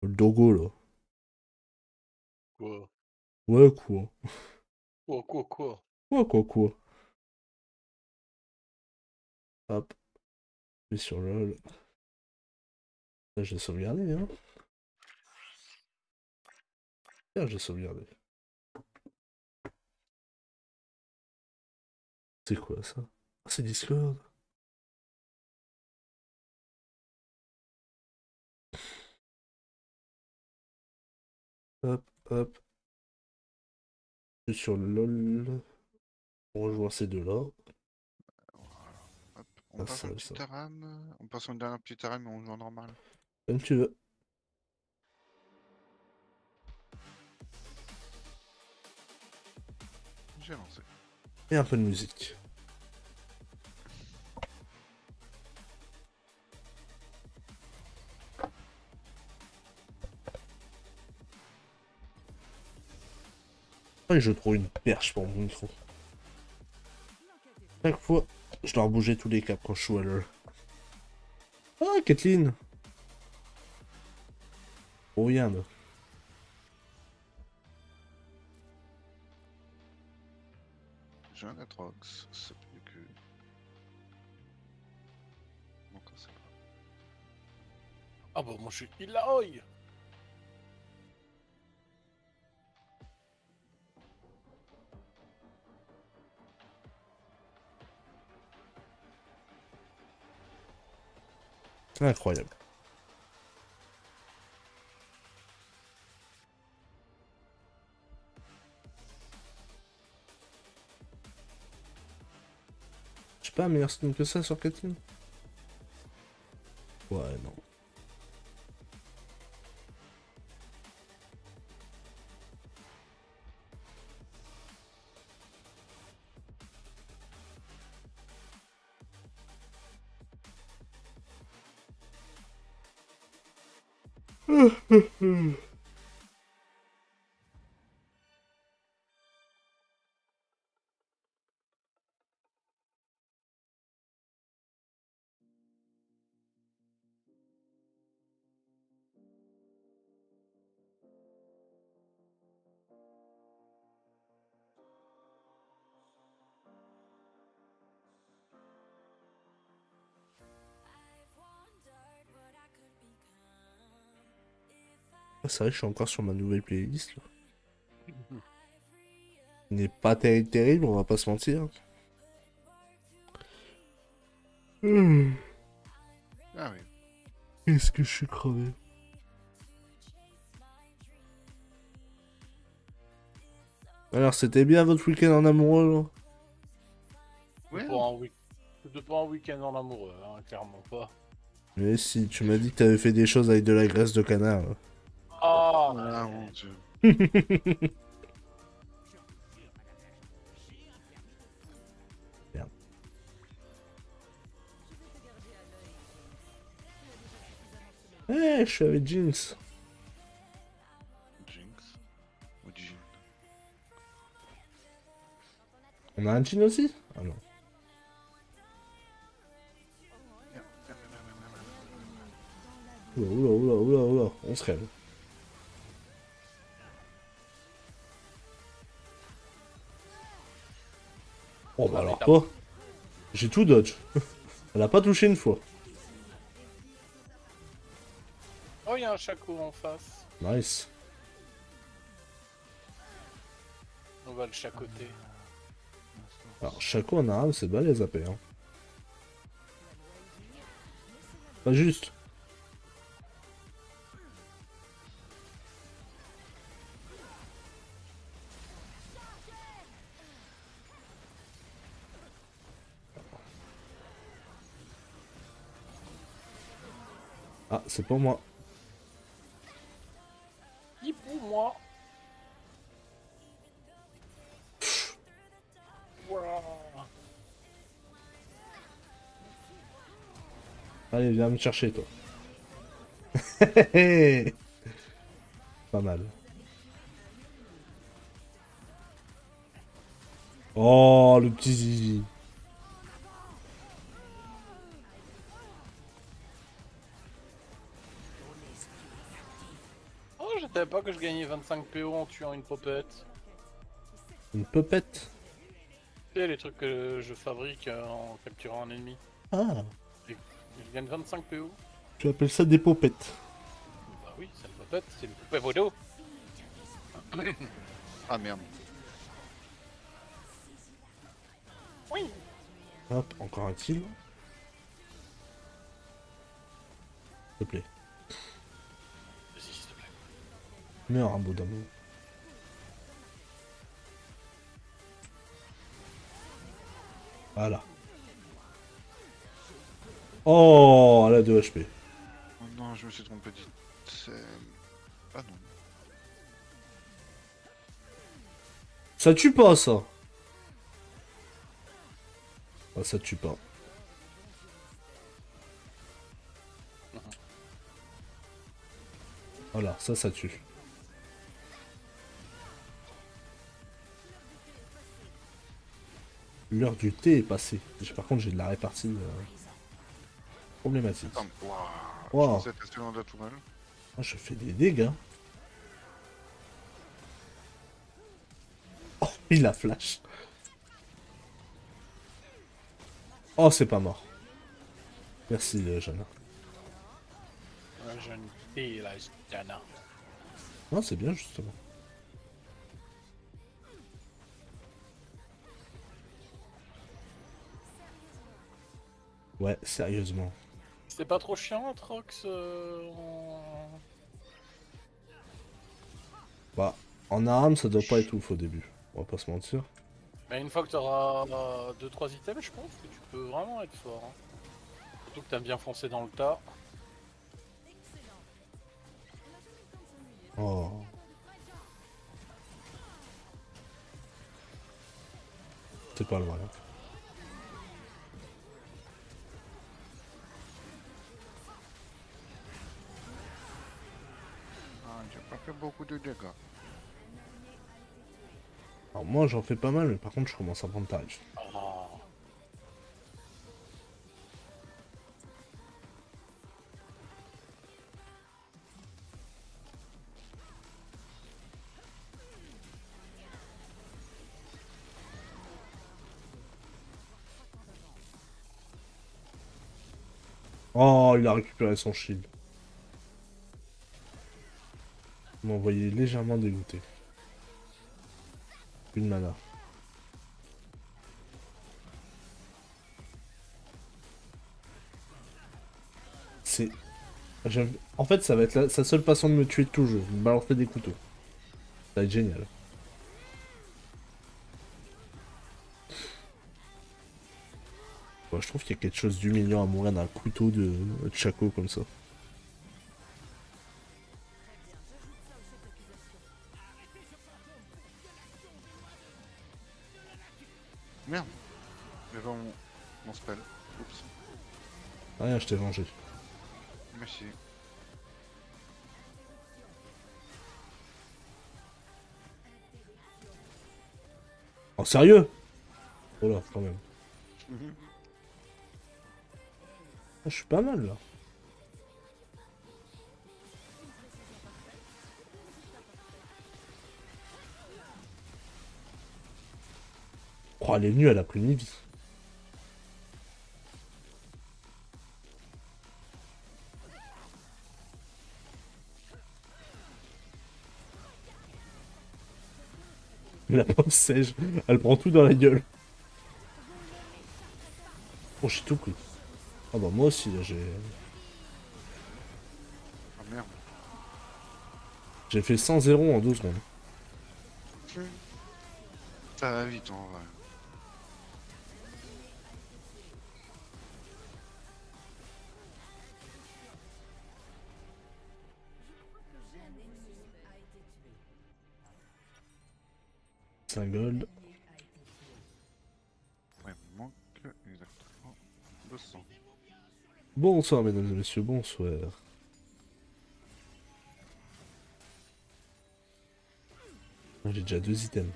Le dogo, là. Quoi? Ouais, quoi. Quoi? Quoi, quoi, quoi. Hop, puis sur LOL. Là, j'ai sauvegardé, hein. Tiens, j'ai sauvegardé. C'est quoi, ça? Ah, c'est Discord. Hop, hop. Sur LOL. On rejoint ces deux-là. Voilà. Hop, on Ah, passe ça, en ça. petit aram. On passe en dernier petit aram et on joue en normal. Comme tu veux. J'ai lancé. Et un peu de musique. Ah, je trouve une perche pour mon micro. Chaque fois, je dois rebouger tous les câbles quand je joue à LOL. Ah, Kathleen! Oh, regarde. J'ai un Atrox. C'est plus que. Donc, c'est pas. Ah bah moi je suis Ilaoi. Incroyable. J'ai pas un meilleur skin que ça sur Kathleen? Ouais, non. Ah, c'est vrai, je suis encore sur ma nouvelle playlist, là. Il n'est pas terrible, on va pas se mentir. Ah oui. Qu'est-ce que je suis crevé. Alors, c'était bien votre week-end en amoureux, Ouais. C'était pas un week-end en amoureux, hein, clairement pas. là? Mais si, tu m'as dit que t'avais fait des choses avec de la graisse de canard, là. Ah, Ah mon dieu. Merde. Eh, je suis avec Jinx. Jinx. Ou Jin. On a un Jin aussi? Ah non. Oula, oula, oula, oula, oula. On se calme. Oh bah ah mais alors t'as... toi, j'ai tout dodge. Elle a pas touché une fois. Oh, il y a un Chaco en face. Nice. On va le chacoter. Alors, Shaco en arabe, c'est balèze à paix, hein. Pas juste. Ah, c'est pour moi. Ni pour moi. Voilà. Allez, viens me chercher, toi. Pas mal. Oh, le petit zizi. je savais pas que je gagnais 25 PO en tuant une popette. Une pupette. Tu sais, les trucs que je fabrique en capturant un ennemi. Ah, Et je gagne 25 PO. tu appelles ça des popettes. Bah oui, c'est une popette, c'est une poupée vaudou. Ah merde. Oui. Hop, encore un kill. S'il te plaît. Vas-y, s'il te plaît. Meurs un bout d'amour. Voilà. Oh, elle a 2 HP. Oh non, je me suis trompé c'est... Ah non. Ça tue pas, ça. Ah, ça tue pas. Voilà, ça tue. L'heure du thé est passée. Par contre, j'ai de la répartie problématique. Attends, waouh. Wow. Je pensais être assez loin de la tourelle. Ah, je fais des dégâts. Oh, il a flash. Oh, c'est pas mort. Merci, Jana. Je ne fais la Jana. Non, c'est bien, justement. Ouais, sérieusement. C'est pas trop chiant, Atrox Bah, en arme, ça doit pas être ouf au début. On va pas se mentir. Mais une fois que t'auras 2-3 items, je pense que tu peux vraiment être fort. Hein. Surtout que t'aimes bien foncer dans le tas. Oh. C'est pas loin, là. Ah, j'ai pas fait beaucoup de dégâts. Alors moi, j'en fais pas mal, mais par contre, je commence à prendre tarif. Oh. Oh, il a récupéré son shield. Il m'a envoyé légèrement dégoûté. Une mana. C'est... En fait, ça va être sa seule façon de me tuer toujours. Me balancer des couteaux. Ça va être génial. Ouais, je trouve qu'il y a quelque chose d'humiliant à mourir d'un couteau de Chaco comme ça. Merde. Mais bon, mon spell. Oups. Rien, je t'ai vengé. Merci. Oh, sérieux? Oh là, quand même. Ah, je suis pas mal, là. Oh, elle est venue, elle a pris une vie. La pauvre Sèche, elle prend tout dans la gueule. Oh, j'ai tout pris. Ah bah moi aussi, là, Ah merde. j'ai fait 100-0 en 12 secondes. Ça va vite en vrai. C'est un gold. Ouais, il me manque exactement 200. Bonsoir, mesdames et messieurs, bonsoir. J'ai déjà 2 items.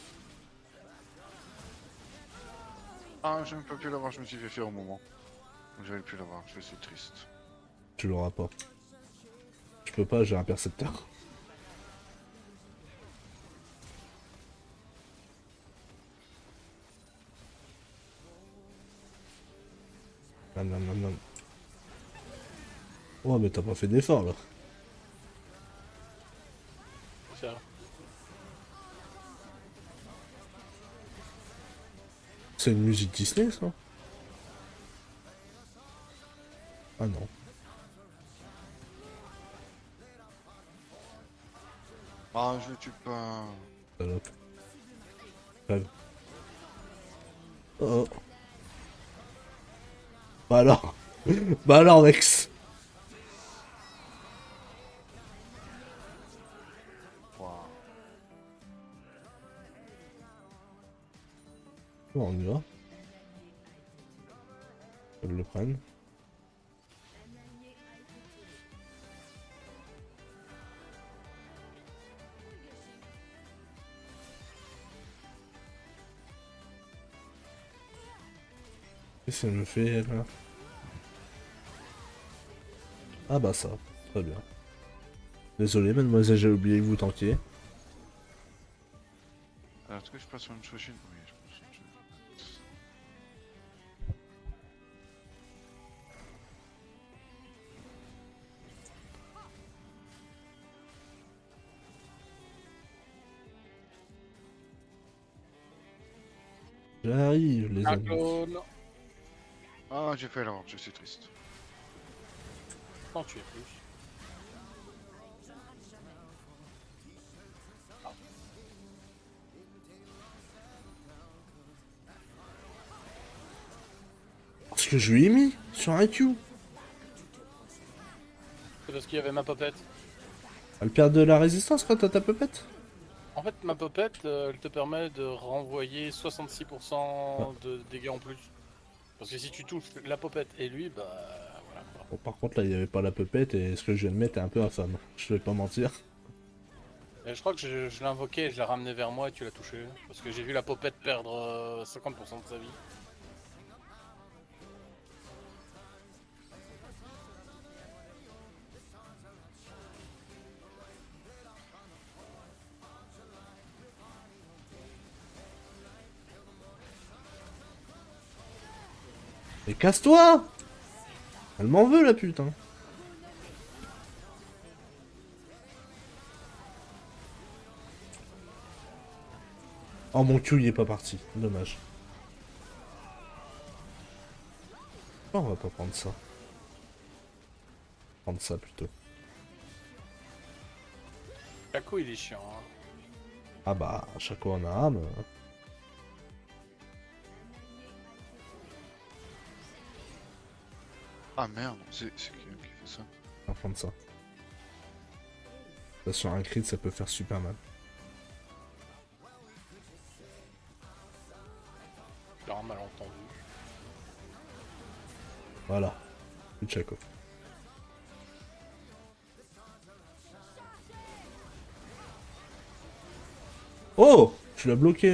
Ah, je ne peux plus l'avoir, je me suis fait faire au moment. Je vais plus l'avoir, je suis triste. Tu l'auras pas. Je peux pas, j'ai un percepteur. Nam, nam, nam, nam. Oh mais t'as pas fait d'effort là. Ça. C'est une musique Disney ça? Ah non. Ah, je le tue pas. Salope. Crève. Oh, oh. Bah alors. Bah alors Vex. Waouh. Bon, on y va. Ils le prennent. Qu'est-ce qu'elle me fait là? Ah bah ça, très bien. Désolé mademoiselle, j'ai oublié que vous tankiez. Alors, est-ce que je passe sur une Choshin? Oui, je passe sur une Choshin. J'arrive les Un amis. clone. Ah, j'ai fait l'erreur, je suis triste. Non, tu es plus. Parce que je lui ai mis sur un Q. C'est parce qu'il y avait ma popette. Elle perd de la résistance quand t'as ta pupette. En fait, ma popette, elle te permet de renvoyer 66% de dégâts en plus. Parce que si tu touches la popette et lui, bah voilà quoi. Bon, par contre là il n'y avait pas la pupette et ce que je viens de mettre est un peu infâme. Je vais pas mentir. Et je crois que je l'ai invoqué et je l'ai ramené vers moi et tu l'as touché. Parce que j'ai vu la popette perdre 50% de sa vie. Mais casse-toi! Elle m'en veut la pute hein. Oh mon Q il est pas parti, dommage. Oh, on va pas prendre ça. Prendre ça plutôt. Chaco il est chiant. Hein. Ah bah, à chaque fois on a âme. Ah merde, c'est qui fait ça? On va prendre ça. Ça sur un crit ça peut faire super mal. J'ai un malentendu. Voilà. Plus de Chaco. Oh! Tu l'as bloqué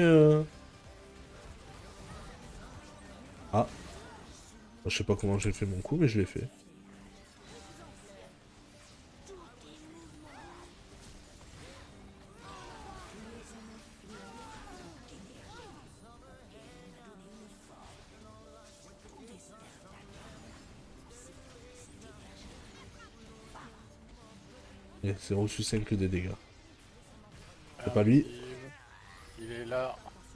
Ah. Je sais pas comment j'ai fait mon coup, mais je l'ai fait. Et c'est reçu 5 des dégâts. C'est pas lui. Il est là.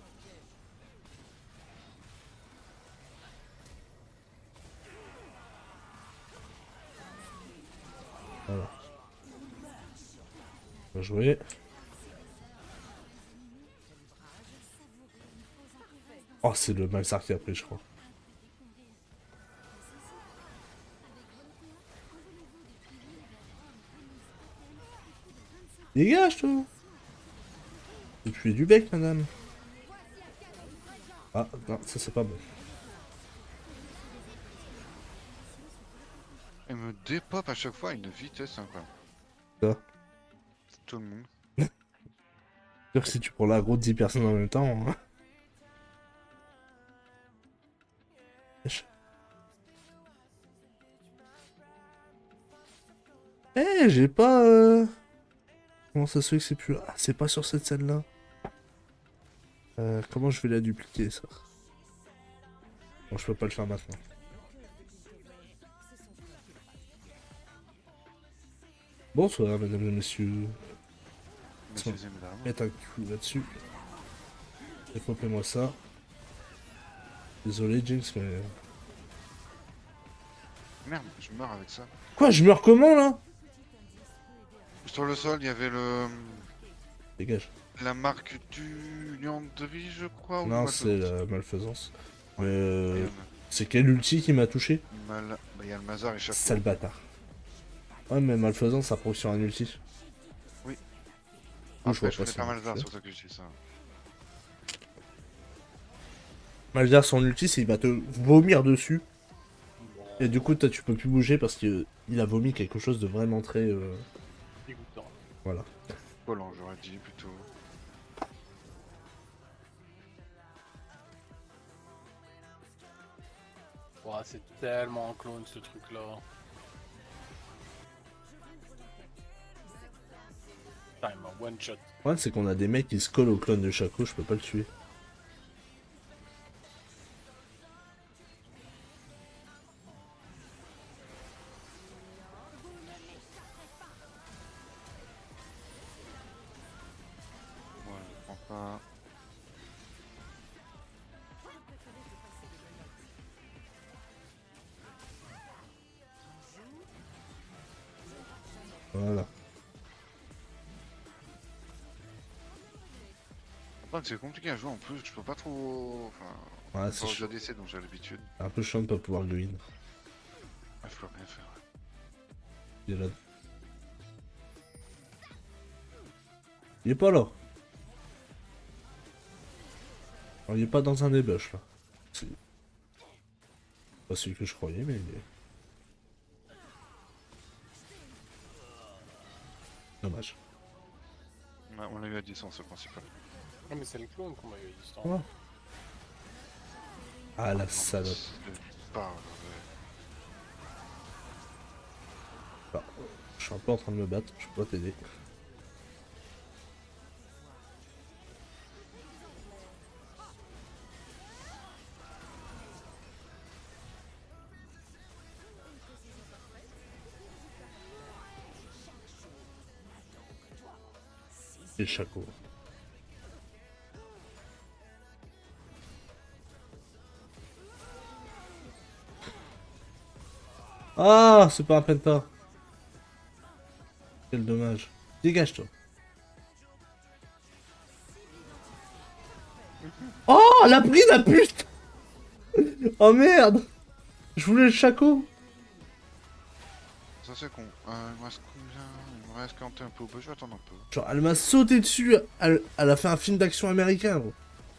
Voilà. Bien joué. Oh, c'est le Malzar qui a pris, je crois. Dégage, toi! Et puis du bec, madame. Ah, non, ça c'est pas bon. Elle me dépop à chaque fois à une vitesse incroyable. Ça. Tout le monde. C'est-à-dire que si tu prends l'aggro de 10 personnes en même temps... hein. Wesh. Eh, j'ai pas... Comment ça se fait que c'est plus... Ah, c'est pas sur cette scène-là. Comment je vais la dupliquer, ça? Bon, je peux pas le faire maintenant. Bonsoir, mesdames et messieurs. Messieurs et mesdames. Mettre un coup là-dessus. Dépopez-moi ça. Désolé, Jinx, mais... Merde, je meurs avec ça. Quoi, je meurs comment, là? Sur le sol, il y avait le... Dégage. La marque du lion de vie, je crois, ou Non, du c'est malfaisance. la malfaisance. Mais Il y en a- c'est quel ulti qui m'a touché? Bah, il y a le Mazar et chaque Sale bâtard. Ouais, mais malfaisance, ça proc sur un ulti. Oui. Moi, je vois Après, je pas connais ça. pas Malzar, c'est pour ça que je dis ça. Malzar, son ulti, c'est il va te vomir dessus. Bon, Et du coup, toi, tu peux plus bouger parce qu'il a vomi quelque chose de vraiment très... dégoûtant. Voilà. Volant, j'aurais dit plutôt. Ouah, c'est tellement un clone ce truc là. Putain, il m'a one shot. Le problème, c'est qu'on a des mecs qui se collent au clone de Shaco, je peux pas le tuer. Moi, je prends pas. Voilà. Après, c'est compliqué à jouer en plus, je peux pas trop. Enfin. Ouais, Pas c'est aux ADC, donc j'ai l'habitude. un peu chiant de pas pouvoir go in. Ah, je peux rien faire. Il est là. Il est pas là. Alors, il est pas dans un des bush là. C'est pas celui que je croyais, mais il est. Dommage. Ouais, on l'a eu à distance, c'est le principal. Ah, mais c'est le clone qu'on m'a eu à distance. Ouais. Ah la Non, salope. c'est pas. Bah, je suis un peu en train de me battre, je peux pas t'aider. Et Shaco. Ah, c'est pas un penta. Quel dommage. Dégage-toi. Oh, la prise la pute. Oh merde. Je voulais le Shaco. Ça c'est con. Il me reste combien? Il me reste quand un peu. Bah, je vais attendre un peu. Genre, elle m'a sauté dessus. Elle a fait un film d'action américain, gros.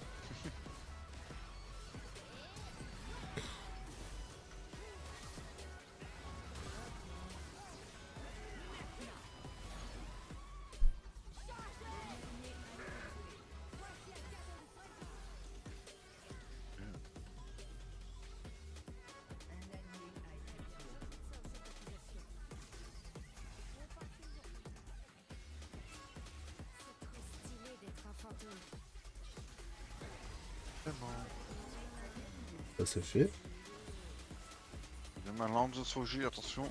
C'est bon. Ça c'est fait. Il y a ma lance de Soji, attention.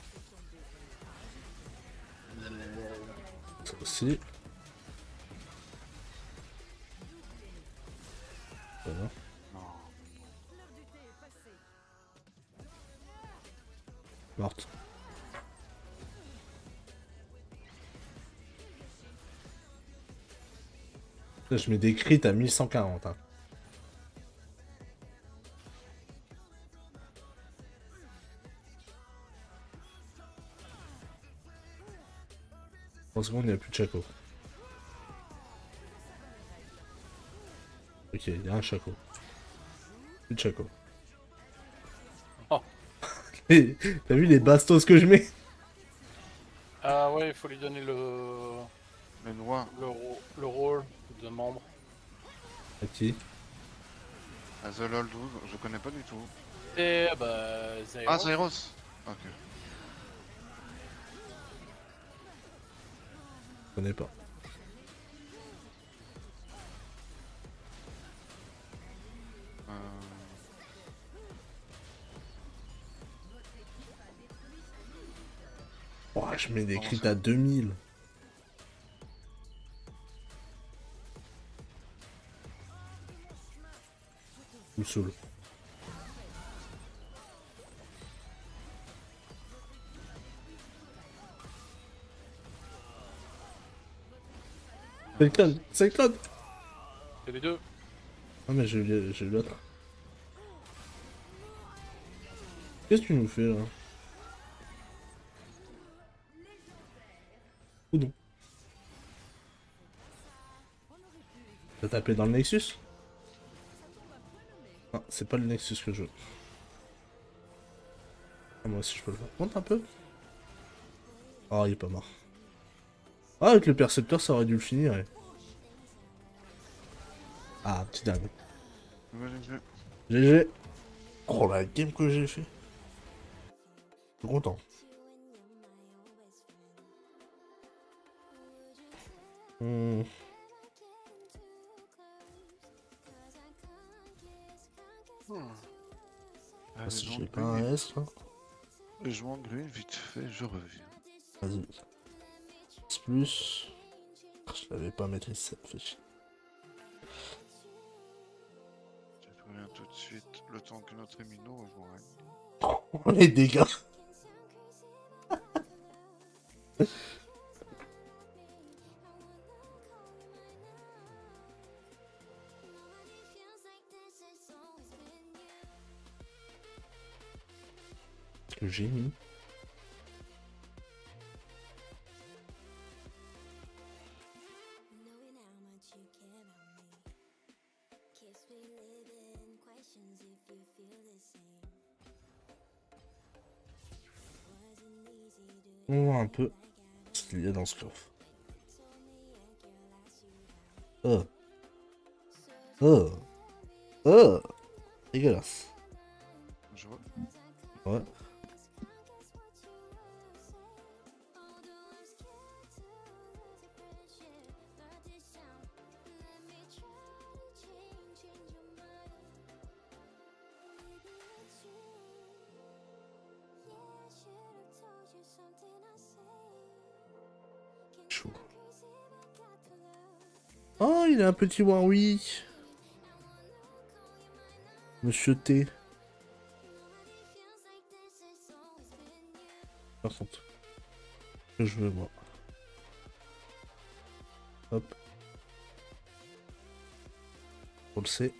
Ça aussi. Voilà. Non. Morte. Là, je mets des crits à 1140. Hein. En secondes, il n'y a plus de Chaco. Ok, il y a un Chaco. Plus de Chaco. Oh. T'as vu les bastos que je mets? Ah ouais, il faut lui donner le, Les noix. le rôle de membre. Ok. The LOL 12, je connais pas du tout. Et bah, Zairo. Ah, Zyros. Ok. Je connais pas. Euh, Oh, je mets des Comment crits ça? à 2000. Me saoule. C'est le clone, c'est le clone. C'est les deux. Ah mais j'ai eu l'autre. Qu'est-ce que tu nous fais là? Ou non? T'as tapé dans le Nexus? Ah, c'est pas le Nexus que je veux. Ah, moi aussi je peux le faire. Monte un peu. Oh, il est pas mort. Ah, avec le percepteur, ça aurait dû le finir. Ah, petit dernier. GG. Oh, la game que j'ai fait. Je suis content. Hmm. Allez, Si je j'ai m'en pas un grille. S là. Je m'en grille vite fait, je reviens. Vas-y. Plus. Je l'avais pas maîtrisé, ça me fait chier. Je reviens tout de suite, le temps que notre émino rejoigne. Oh, les dégâts. Que j'ai mis. On voit un peu ce qu'il y a dans ce coffre. Oh. Oh. Oh. Dégueulasse. Je vois. Ouais. Chaud. Oh, il a un petit Warwick. Monsieur T. Par contre. Que je veux moi. Hop. On le sait.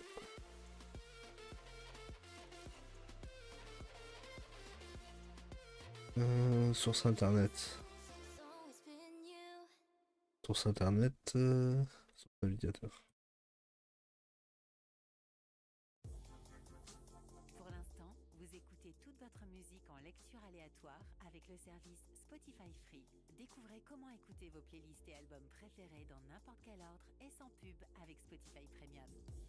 Source internet. Source internet. Source navigateur. Pour l'instant, vous écoutez toute votre musique en lecture aléatoire avec le service Spotify Free. Découvrez comment écouter vos playlists et albums préférés dans n'importe quel ordre et sans pub avec Spotify Premium.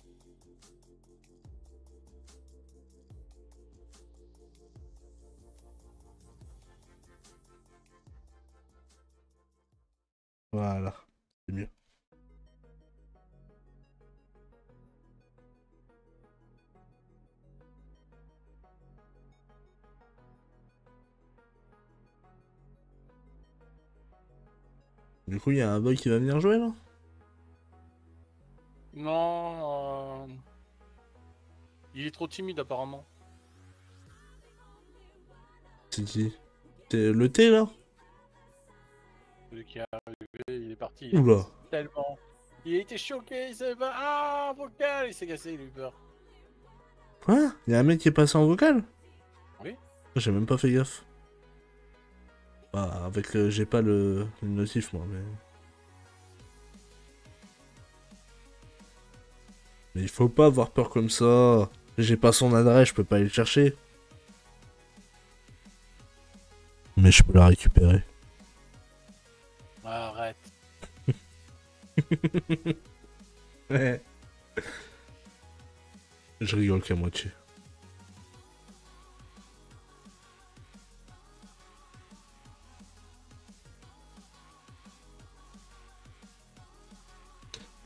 Voilà. C'est mieux. Du coup, il y a un boy qui va venir jouer là? Non, il est trop timide apparemment. C'est qui? C'est le T là? Celui qui est arrivé, il est parti. Oula. Tellement. Il a été choqué, il savait pas. Ah, vocal, il s'est cassé, il a eu peur. Quoi? Il y a un mec qui est passé en vocal? Oui. J'ai même pas fait gaffe. Bah, avec le... J'ai pas le notif moi, mais... Mais il faut pas avoir peur comme ça. J'ai pas son adresse, je peux pas aller le chercher. Mais je peux la récupérer. Arrête. Ouais. Je rigole qu'à moitié.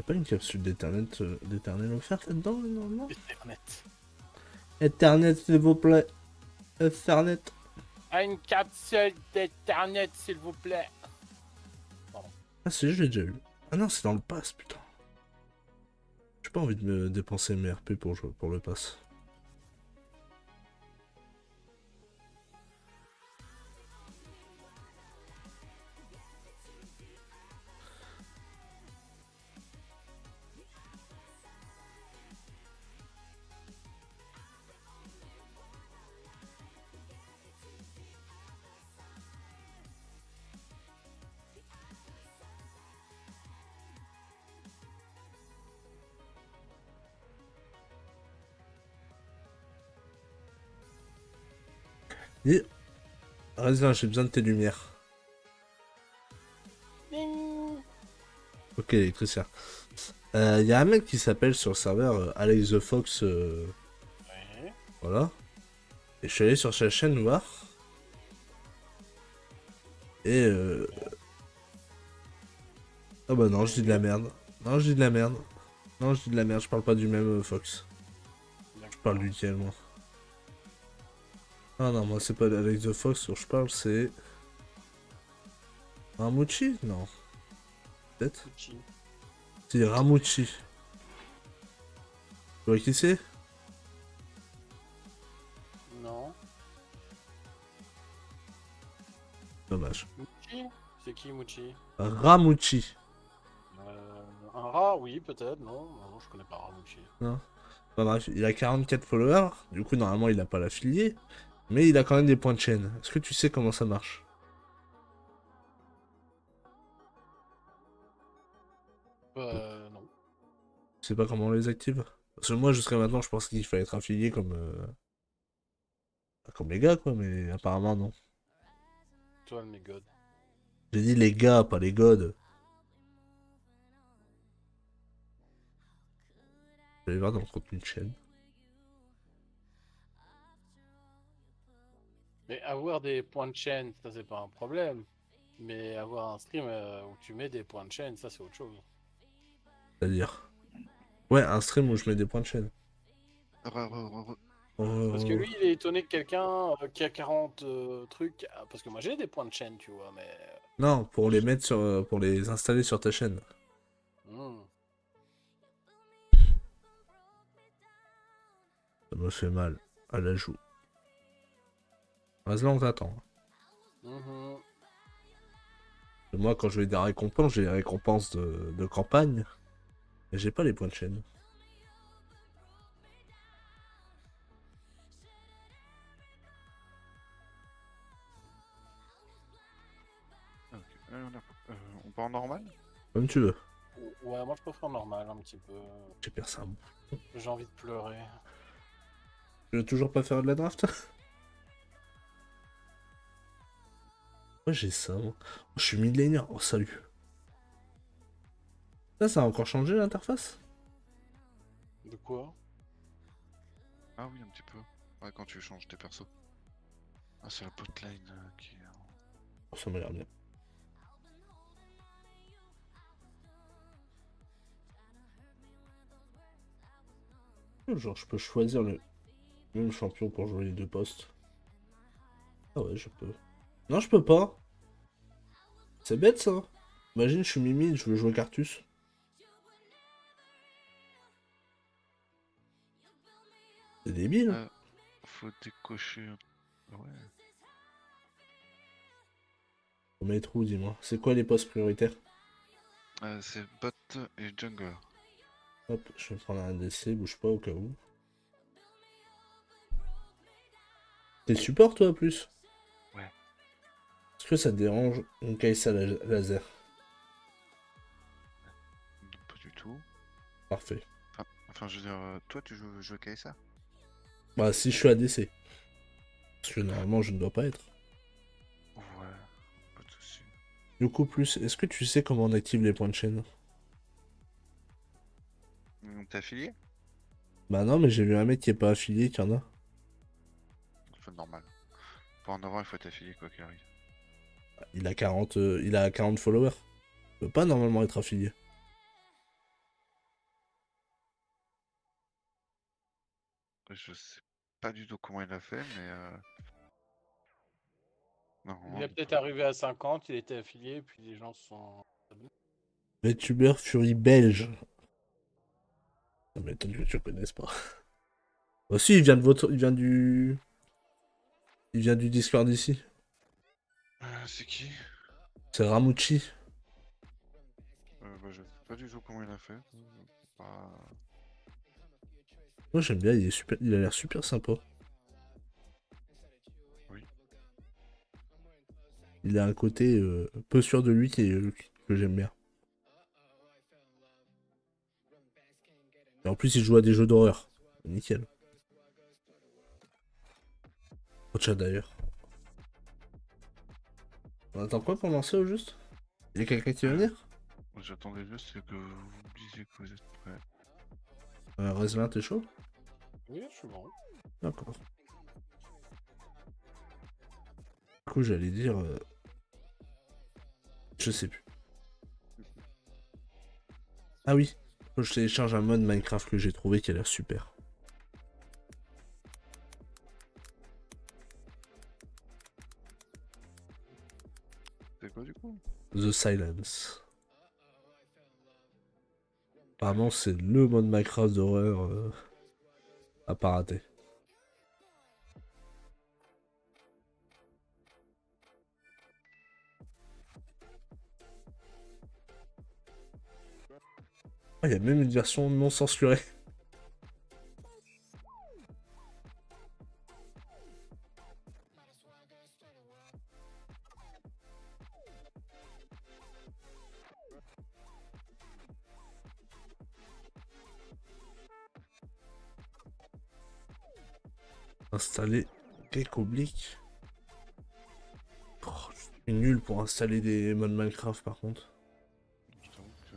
pas une capsule d'éternel offerte là-dedans, normalement? Ethernet. Ethernet, s'il vous plaît. Ethernet. Ah, une capsule d'Ethernet, s'il vous plaît. Ah si, je l'ai déjà eu. Ah non, c'est dans le pass, putain. J'ai pas envie de me dépenser mes RP pour le pass. Et... Vas-y, j'ai besoin de tes lumières. Ok, électricien. Y a un mec qui s'appelle sur le serveur Alex the Fox. Ouais. Voilà. Et je suis allé sur sa chaîne voir. Et ah bah non, je dis de la merde. Non, je dis de la merde. Non, je dis de la merde, je parle pas du même Fox. Je parle duquel, moi. Ah non, moi c'est pas Alex the Fox dont je parle, c'est... Ramucci? Non. Peut-être? C'est Ramucci. Tu vois qui c'est? Non. Dommage. Muchi? C'est qui Muchi? Ramucci. Un rat, oui, peut-être, non. Non, je connais pas Ramuchi. Non. Enfin, bref, il a 44 followers. Du coup, normalement, il a pas l'affilié. Mais il a quand même des points de chaîne. Est-ce que tu sais comment ça marche? Non. Tu sais pas comment on les active? Parce que moi, jusqu'à maintenant, je pensais qu'il fallait être affilié comme les gars, quoi. Mais apparemment, non. Toi, mes god. J'ai dit les gars, pas les gods. Je vais aller voir dans le contenu de chaîne. Mais avoir des points de chaîne, ça c'est pas un problème. Mais avoir un stream où tu mets des points de chaîne, ça c'est autre chose. C'est-à-dire... Ouais, un stream où je mets des points de chaîne. Parce que lui, il est étonné que quelqu'un qui a 40 trucs. Parce que moi j'ai des points de chaîne, tu vois, mais. Non, pour les mettre sur... pour les installer sur ta chaîne. Hmm. Ça me fait mal à la joue. Vas-y, on t'attend. Mhm. Moi, quand je vais des récompenses, j'ai les récompenses de campagne. Et j'ai pas les points de chaîne. Ok. On part en normal? Comme tu veux. Ouais, moi je préfère normal un petit peu. J'ai personne. J'ai envie de pleurer. Tu veux toujours pas faire de la draft? Moi j'ai ça, moi. Je suis millénaire. Oh, salut. Ça a encore changé l'interface? De quoi? Ah oui, un petit peu. Ouais, quand tu changes tes persos. Ah, c'est la botline qui est... Oh, ça m'a l'air bien. Genre, je peux choisir le même champion pour jouer les deux postes. Ah ouais, je peux. Non, je peux pas. C'est bête, ça. Imagine, je suis Mimi, je veux jouer Cartus. C'est débile. Faut décocher... Ouais. Faut mettre où, dis-moi. C'est quoi les postes prioritaires? C'est bot et jungler. Hop, je vais prendre un DC, bouge pas au cas où. T'es support, toi, en plus? Ouais. Est-ce que ça te dérange une Kai'Sa laser? Non, pas du tout. Parfait. Enfin, je veux dire, toi, tu joues KSA? Bah, si je suis ADC. Parce que normalement, je ne dois pas être. Ouais, pas de soucis. Du coup, plus, est-ce que tu sais comment on active les points de chaîne? T'es affilié? Bah non, mais j'ai vu un mec qui est pas affilié, qui en a. C'est normal. Pour en avoir, il faut être affilié, quoi qu'il arrive. Il a 40 followers. Il peut pas normalement être affilié. Je sais pas du tout comment il a fait, mais Il normalement, est peut-être arrivé à 50, il était affilié, puis les gens se sont... VTuber Fury belge. Ça m'étonne que tu connaisses pas. Aussi, il vient de votre. Il vient du. Il vient du Discord ici. c'est qui? C'est Ramuchi. Bah, je sais pas du tout comment il a fait. Pas- Moi j'aime bien, il est super. Il a l'air super sympa. Oui. Il a un côté peu sûr de lui que j'aime bien. Et en plus, il joue à des jeux d'horreur. Nickel. Au chat d'ailleurs. On attend quoi pour lancer au juste? Il y a quelqu'un qui va venir? J'attendais juste que vous me disiez que vous êtes prêts. Rezlin, t'es chaud? Oui, je suis bon. D'accord. Du coup, j'allais dire. Je sais plus. Ah oui. Faut que je télécharge un mode Minecraft que j'ai trouvé qui a l'air super. C'est quoi du coup? The Silence. Apparemment, c'est le mode Minecraft d'horreur à pas rater. Ah, il y a même une version non censurée. Installer quelques obliques. Oh, je suis nul pour installer des modes Minecraft par contre. Je t'avoue que.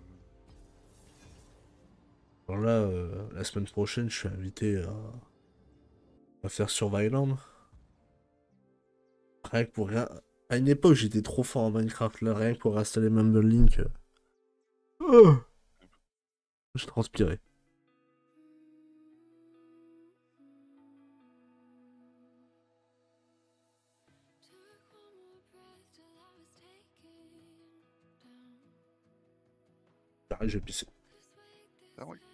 Alors là, la semaine prochaine, je suis invité à faire Survival. Rien que pour rien. À une époque, j'étais trop fort en Minecraft. Là, rien que pour installer Mumble Link. Je transpirais. Pareil, j'ai pissé. Ah oui.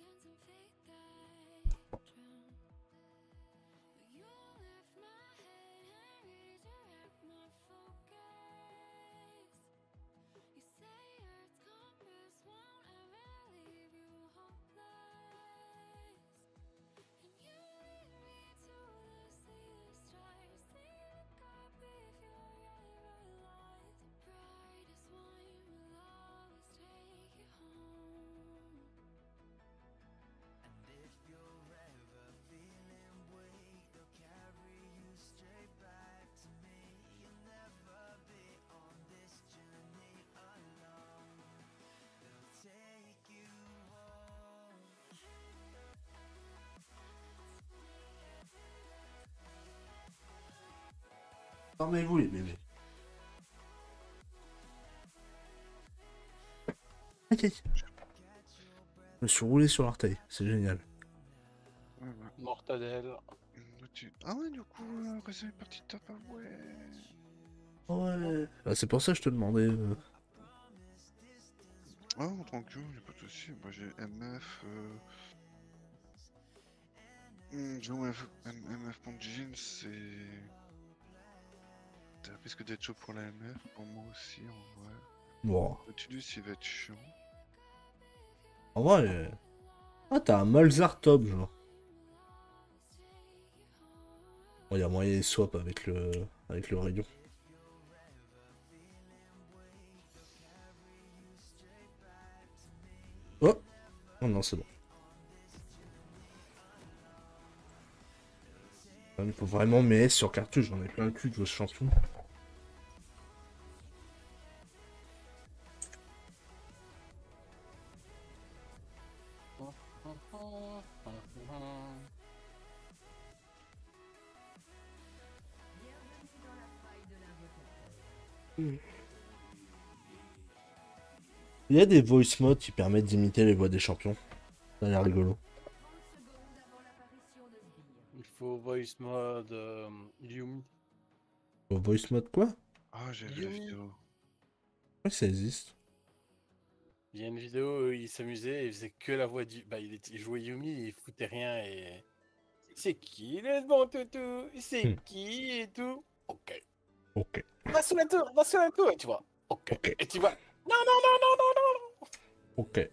Fermez-vous les bébés. Ok. Je me suis roulé sur l'orteil, c'est génial. Ouais. Mortadelle. Ah ouais, du coup, Resident est parti de top, ah ouais. Ouais. Bah, c'est pour ça que je te demandais. Ah, tranquille, y'a pas de soucis. Moi j'ai MF. J'ai MF.Jean, c'est. T'as risque d'être chaud pour la MF, pour moi aussi en vrai. Bon. Continue s'il va être chiant. En vrai. Ah, t'as un Molzar top, genre. Bon, y a moyen de swap avec le rayon. Oh! Oh non, c'est bon. Il faut vraiment mes S sur cartouche, j'en ai plein le cul de vos champions. Il y a des voice modes qui permettent d'imiter les voix des champions. Ça a l'air rigolo. voice mode Yumi. Au voice mode quoi? Ah, j'ai vu la Yumi. vidéo. Ouais, ça existe. Il y a une vidéo où il s'amusait et il faisait que la voix du. Bah, il jouait Yumi, il foutait rien et. C'est qui le bon toutou? C'est qui et tout? Ok. Ok. Va sur la tour, et tu vois. Ok. Ok. Et tu vois. Non, non, non, non, non, non, non. Ok.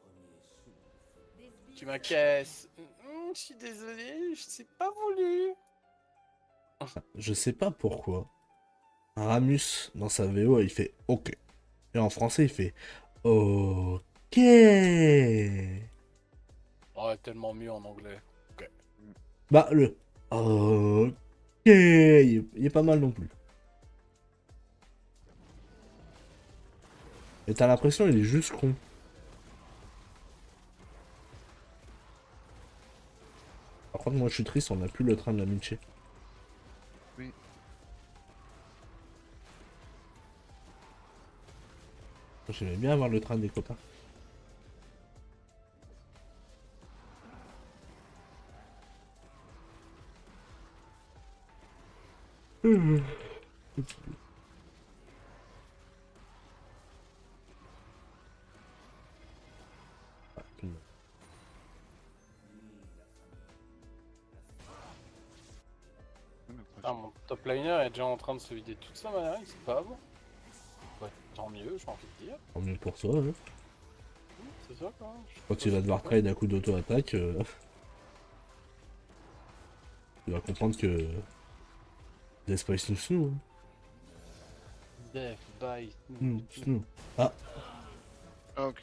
Tu m'accaisses. Je suis désolé, je sais pas voulu. Je sais pas pourquoi. Ramus, dans sa VO, il fait OK. Et en français, il fait OK. Oh, tellement mieux en anglais. Ok. Bah, le OK, il est pas mal non plus. Et t'as l'impression il est juste con. Par contre, moi je suis triste, on n'a plus le train de l'amitié. Oui. J'aimais bien avoir le train des copains. Oui, mais après, Ah, mon top liner est déjà en train de se vider toute sa mana, c'est pas bon. Ouais, tant mieux, j'ai envie de dire. Tant mieux pour toi. Hein. C'est ça quoi. Quand il va devoir trade à coup d'auto-attaque, tu vas comprendre que Death by Snoo. Death by Snoo. Ah, Ah, ok.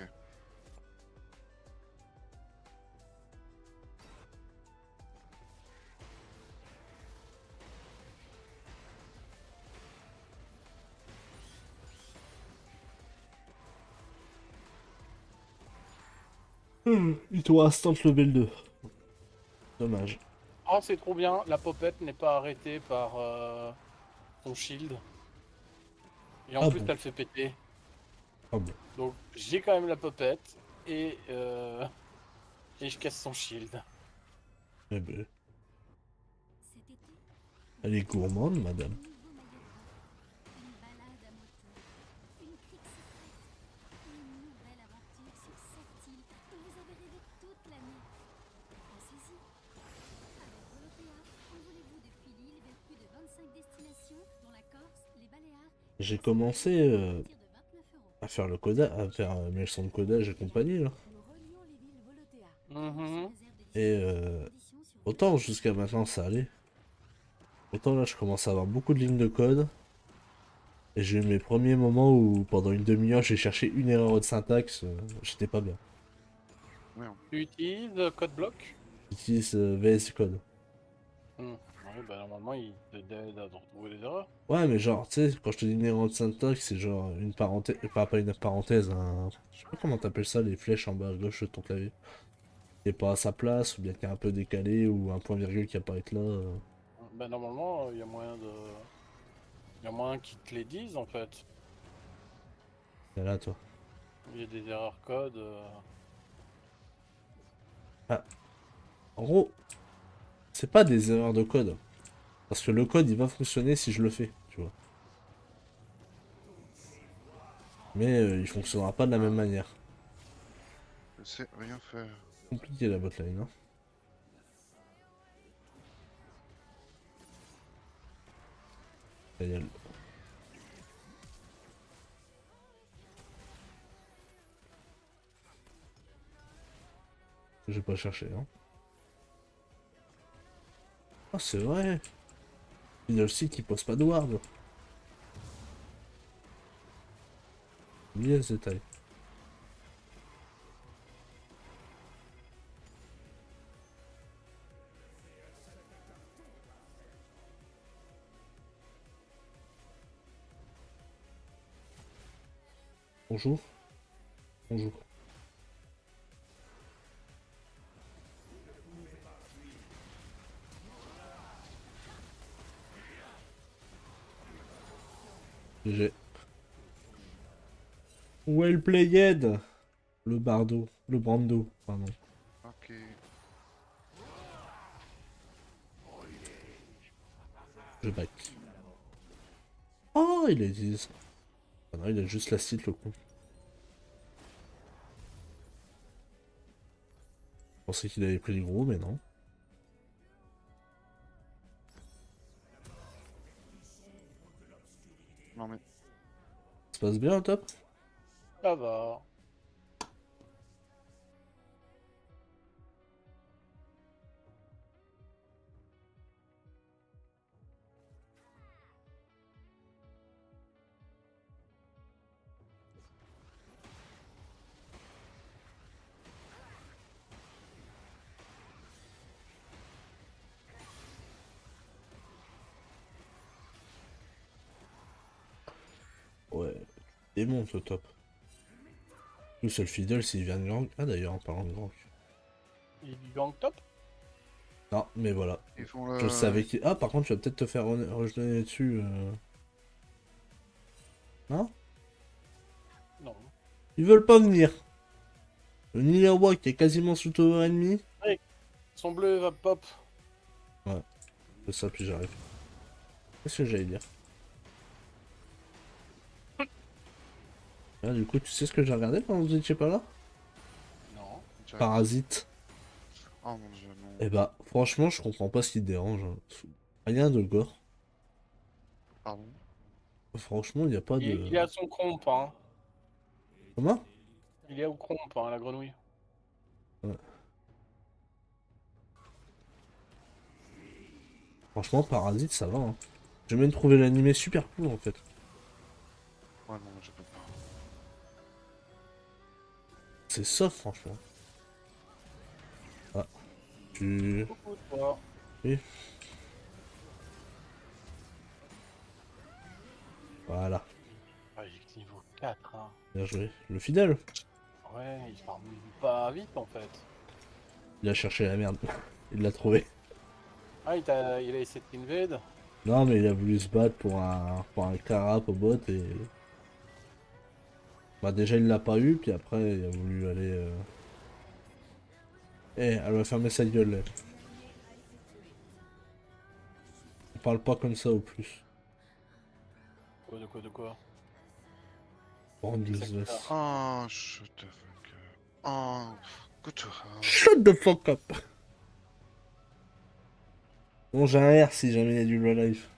il t'aura instant level 2. Dommage. Oh, c'est trop bien, la popette n'est pas arrêtée par son shield. Et en Ah plus, bon. elle fait péter. Ah bon. Donc, j'ai quand même la popette et je casse son shield. Eh ben. Elle est gourmande, madame. J'ai commencé à faire le codage, à faire mes leçons de codage et compagnie là. Et autant jusqu'à maintenant ça allait. Autant là je commence à avoir beaucoup de lignes de code. Et j'ai eu mes premiers moments où pendant une demi-heure j'ai cherché une erreur de syntaxe, j'étais pas bien. Ouais, hein. Tu utilises code block? J'utilise VS Code. Ouais, bah normalement, il t'aide à retrouver les erreurs. Ouais mais genre tu sais, quand je te dis une erreur de syntaxe, c'est genre une parenthèse, pas une parenthèse, je sais pas comment t'appelles ça, les flèches en bas à gauche de ton clavier. Qui est pas à sa place, ou bien qui est un peu décalé, ou un point virgule qui va pas être là. Bah normalement, il y a moyen de... Il y a moyen qu'ils te les disent en fait. Et là toi. Il y a des erreurs code. Ah. En gros, c'est pas des erreurs de code. Parce que le code il va fonctionner si je le fais, tu vois. Mais il fonctionnera pas de la même manière. Je sais rien faire. Compliqué la botline, hein. Là, y a le- Je vais pas chercher, hein. Ah, c'est vrai. Il y a le site qui pose pas de ward. Oubliez ce détail. Bonjour. Bonjour. GG. Well played. Le bardo. Le brando, pardon. Ok. Je back. Oh, il a dit ça. Ah non, il a juste la cite, le con. Je pensais qu'il avait pris les gros, mais non. Non mais. Ça se passe bien, top? Ça va. Ouais, démonte au top. Le seul fidèle, s'il vient de Gang. Ah, d'ailleurs, en parlant de Gang. Il est du gang top? Non, mais voilà. Ils font Je savais qu'il. Ah, par contre, tu vas peut-être te faire rejeter dessus. Non? Non. Ils veulent pas venir. Le Nilawa qui est quasiment sous tower ennemi. Son bleu va pop. C'est ça, puis j'arrive. Qu'est-ce que j'allais dire? Ah, du coup, tu sais ce que j'ai regardé quand vous étiez pas là? Non. Parasite. Oh mon dieu, non. Eh bah, franchement, je comprends pas ce qui te dérange. Hein. Rien de gore. Pardon. Franchement, il n'y a pas de. Il est à son comp, hein. Comment? Il est au comp, hein, la grenouille. Franchement, Parasite, ça va. Hein. J'ai même trouvé l'animé super cool en fait. Ouais, non, je peux pas. C'est soft, franchement. Ah. Tu. Coucou, toi. Oui. Voilà. Ah, j'ai que niveau 4, hein. Bien joué. Le fidèle. Ouais, il farme pas vite, en fait. Il a cherché la merde. Il l'a trouvé. Ah, il a essayé de t'invade. Non, mais il a voulu se battre pour un carap au bot et. Bah, déjà, il l'a pas eu, puis après, il a voulu aller. Eh, elle va fermer sa gueule, là. On parle pas comme ça au plus. Quoi, de quoi? Bande de zos. Oh, shut the fuck up. Oh, go to hell. Shut the fuck up! Bon, j'ai un R si jamais il y a du low life.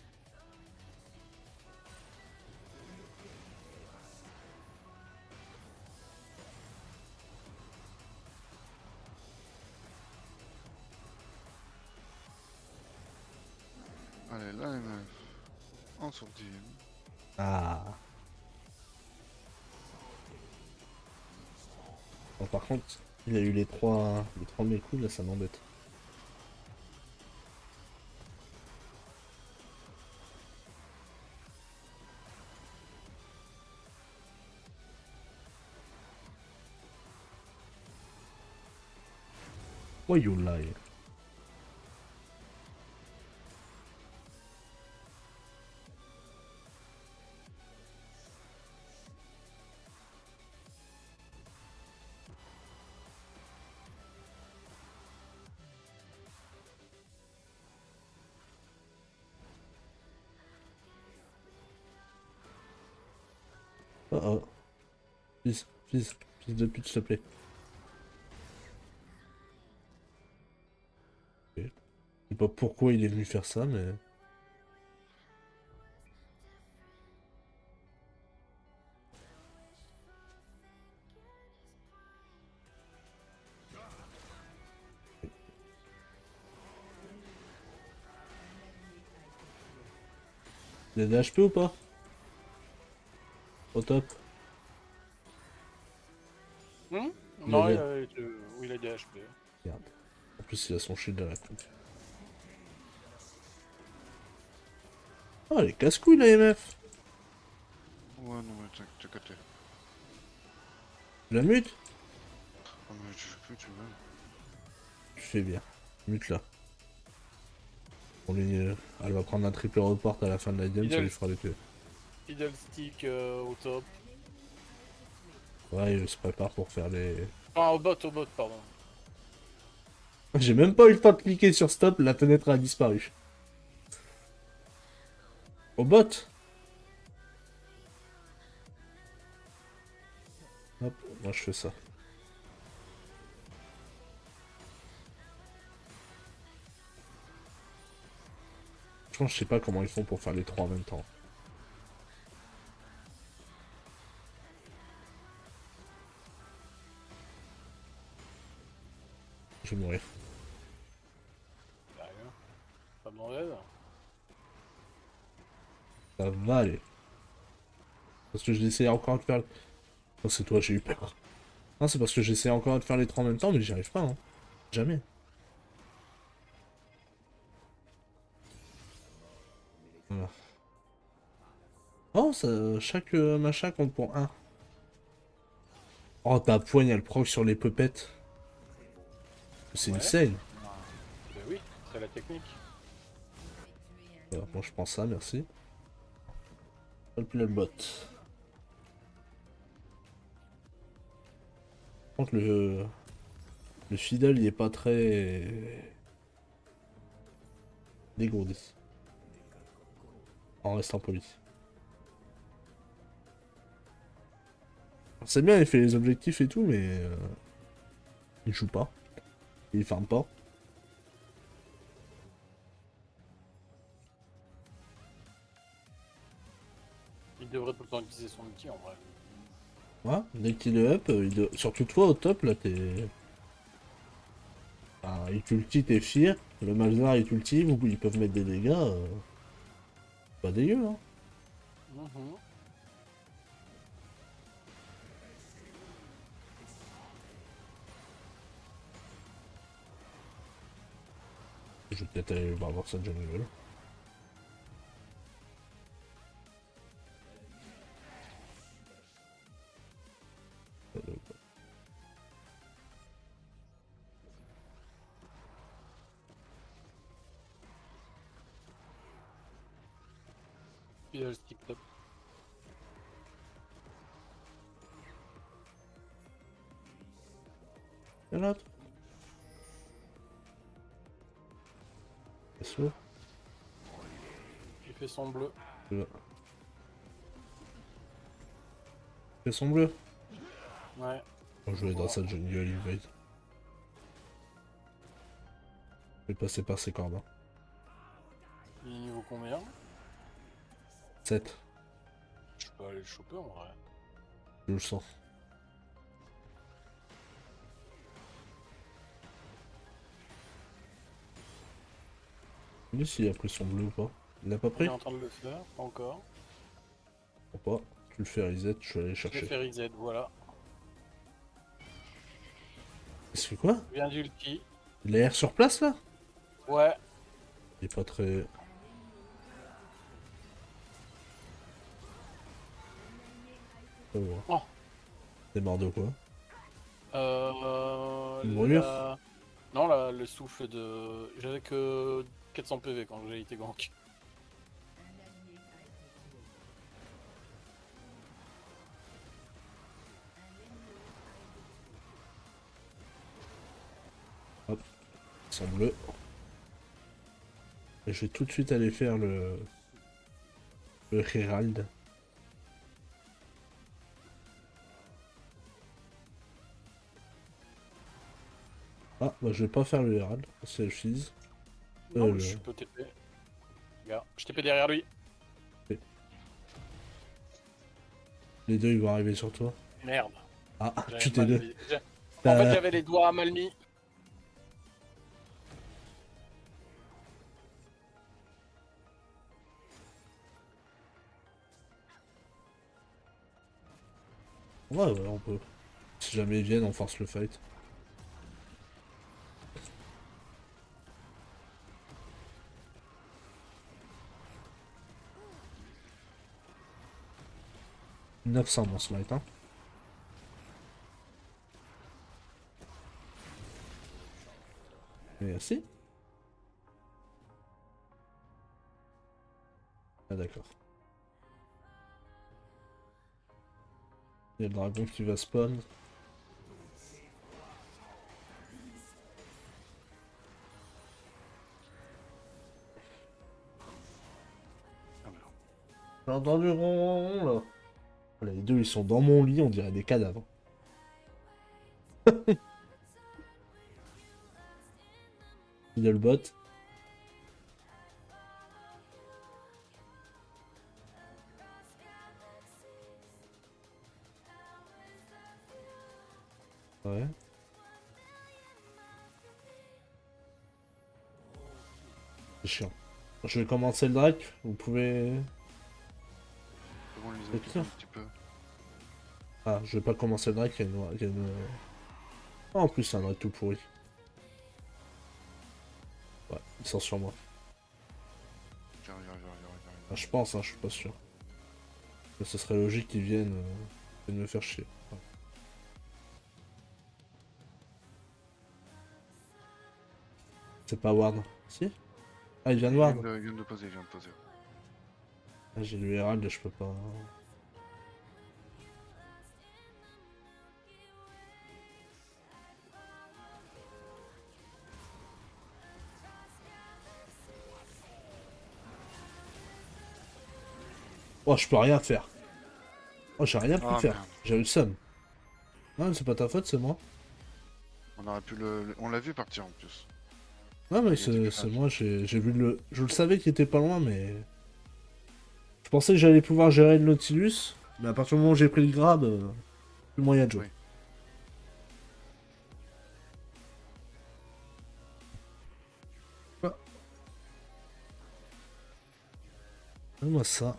Allez, là, les meufs. En sourdine. Ah. Bon, par contre, il a eu les trois mes coups, là, ça m'embête. Why you lie? Oh oh. Fils de pute, s'il te plaît. Ok. Je sais pas pourquoi il est venu faire ça, mais... Il a des HP ou pas? Au top. Non, Il a il a des HP. Merde. En plus, il a son shield à la coupe. Oh, les casse-couilles, la MF! Ouais, non, mais t'as capté. La mute? Oh, mais tu fais plus, tu veux. Tu fais bien. Mute là. On lui, elle va prendre un triple report à la fin de la game, ça lui fera les tuer. Fiddlestick au top. Ouais, il se prépare pour faire les... Ah, au bot, pardon. J'ai même pas eu le temps de cliquer sur stop, la fenêtre a disparu. Au bot. Hop, moi je fais ça. Franchement, je sais pas comment ils font pour faire les trois en même temps. Je vais mourir. Sérieux? Pas besoin d'aide? Ça va aller. Parce que j'essayais encore de faire... Oh, c'est toi, j'ai eu peur. Non, c'est parce que j'essayais encore de faire les trois en même temps, mais j'y arrive pas, hein. Jamais. Voilà. Oh, ça, chaque machin compte pour un. Oh, ta poigne, elle proc sur les pupettes. C'est Ouais. insane. Bah oui, c'est la technique. Alors, moi, je prends ça, merci. Hop, le bot. Par contre, le fiddle, il est pas très dégourdi. En restant poli. C'est bien, il fait les objectifs et tout, mais il joue pas. Il farme pas. Il devrait tout le temps utiliser son outil en vrai. Ouais, dès qu'il est up, surtout toi au top, là, t'es... Ah, il ulti, t'es fier. Le Malzar, il ulti, ils peuvent mettre des dégâts. Pas dégueu, hein. Mhm. Je vais peut-être aller voir ça de jungle. Il a le stick top. Et l'autre. SO. Il fait son bleu. Fait son bleu. Ouais. On jouait dans sa jungle invade. Je vais passer par ses cordes. Hein. Il est niveau combien? 7. Je peux aller le choper en vrai. Je le sens. Lui s'il a pris son bleu ou pas. Il l'a pas Il pris? est en train de le faire, pas encore. Pourquoi pas. Tu le fais reset, je vais aller Je vais chercher. faire reset, voilà. Il se fait quoi? Je viens d'ulti. Il a l'air sur place là? Ouais. Il est pas très... Oh, ouais. Oh. T'es mort de quoi? Une La- brûlure? Non, là, le souffle de... J'avais que 400 PV quand j'ai été gank. Hop. Ils sont bleus. Et je vais tout de suite aller faire le Herald. Ah, bah je vais pas faire le Herald, c'est le Fizz. Non, le- je peux TP. Regarde, je TP derrière lui. Les deux ils vont arriver sur toi. Merde. Ah, J'avais tu t'es mal deux. mis. En fait, j'avais les doigts mal mis. Ouais, ouais, on peut. Si jamais ils viennent, on force le fight. « 900 mon smite, hein. Merci. Ah d'accord. Il y a le dragon qui va spawn. Ah merde. J'ai entendu ronron là. Les deux ils sont dans mon lit, on dirait des cadavres. Fiddlebot. Ouais. C'est chiant. Je vais commencer le Drake, vous pouvez... Comment les C'est occuper clair. un petit peu. Ah, je vais pas commencer le Drake, il y a une... Ah, en plus c'est un Drake tout pourri. Ouais, il sort sur moi. J'arrive. Ah, je pense, hein, je suis pas sûr. Mais ce serait logique qu'ils viennent me faire chier. Ouais. C'est pas Ward. Si? Ah, il vient de Ward. Il vient de poser. Ah, j'ai le Herald, je peux pas... Oh, je peux rien faire. Oh, j'ai rien pu Ah, faire. merde. J'ai eu le seum. Non, mais c'est pas ta faute, c'est moi. On aurait pu on l'a vu partir en plus. Non, mais Il était c'est plus moi, j'ai vu le... Je le savais qu'il était pas loin, mais... Je pensais que j'allais pouvoir gérer le Nautilus, mais à partir du moment où j'ai pris le grab, plus moyen de jouer. Oui. Ah. Donne-moi ça.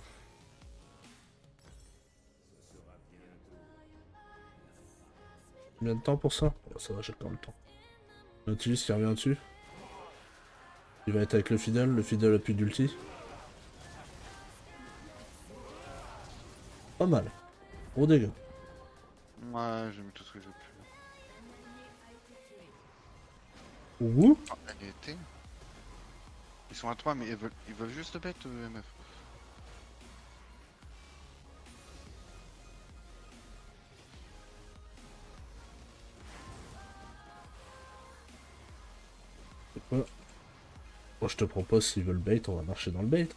Combien de temps pour ça? Oh, ça va, j'ai encore le temps. Nautilus qui revient dessus. Il va être avec le Fiddle a plus d'ulti. Pas mal. Gros dégâts. Ouais, j'ai mis tout ce que j'ai pu. Ouh. Ah, elle était. Ils sont à 3, mais ils veulent juste bête, MF. Moi je te propose, s'ils veulent bait, on va marcher dans le bait.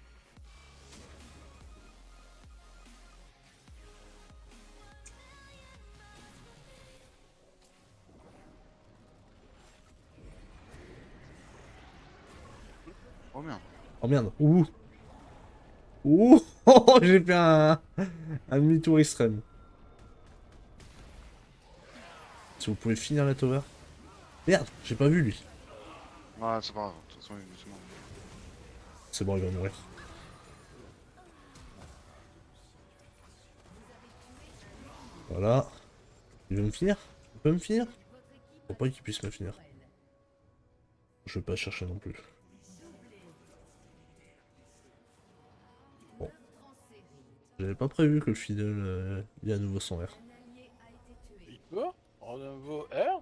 Oh merde. Oh merde. Ouh. Ouh. Oh, j'ai fait un demi-tour extrême. Si vous pouvez finir la tower. Merde, j'ai pas vu lui. Ouais, c'est pas grave. De toute façon, doucement. C'est bon, il va mourir. Voilà. Il veut me finir? Il peut me finir? Faut pas qu'il puisse me finir. Je vais pas chercher non plus. Bon. J'avais pas prévu que le Fiddle ait à nouveau son R. Il peut? En nouveau R?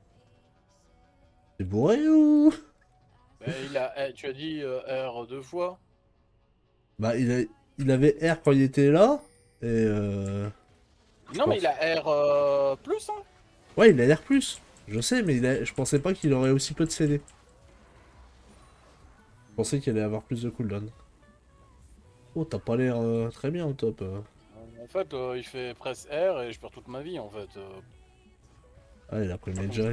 T'es bourré ou? Mais tu as dit R 2 fois. Bah, il avait R quand il était là. Et Non, mais il a R plus, hein. ouais, il a l'air plus. Je sais, mais je pensais pas qu'il aurait aussi peu de CD. Je pensais qu'il allait avoir plus de cooldown. Oh, t'as pas l'air très bien au top. En fait, il fait presse R et je perds toute ma vie, en fait. Ah, il a pris Major.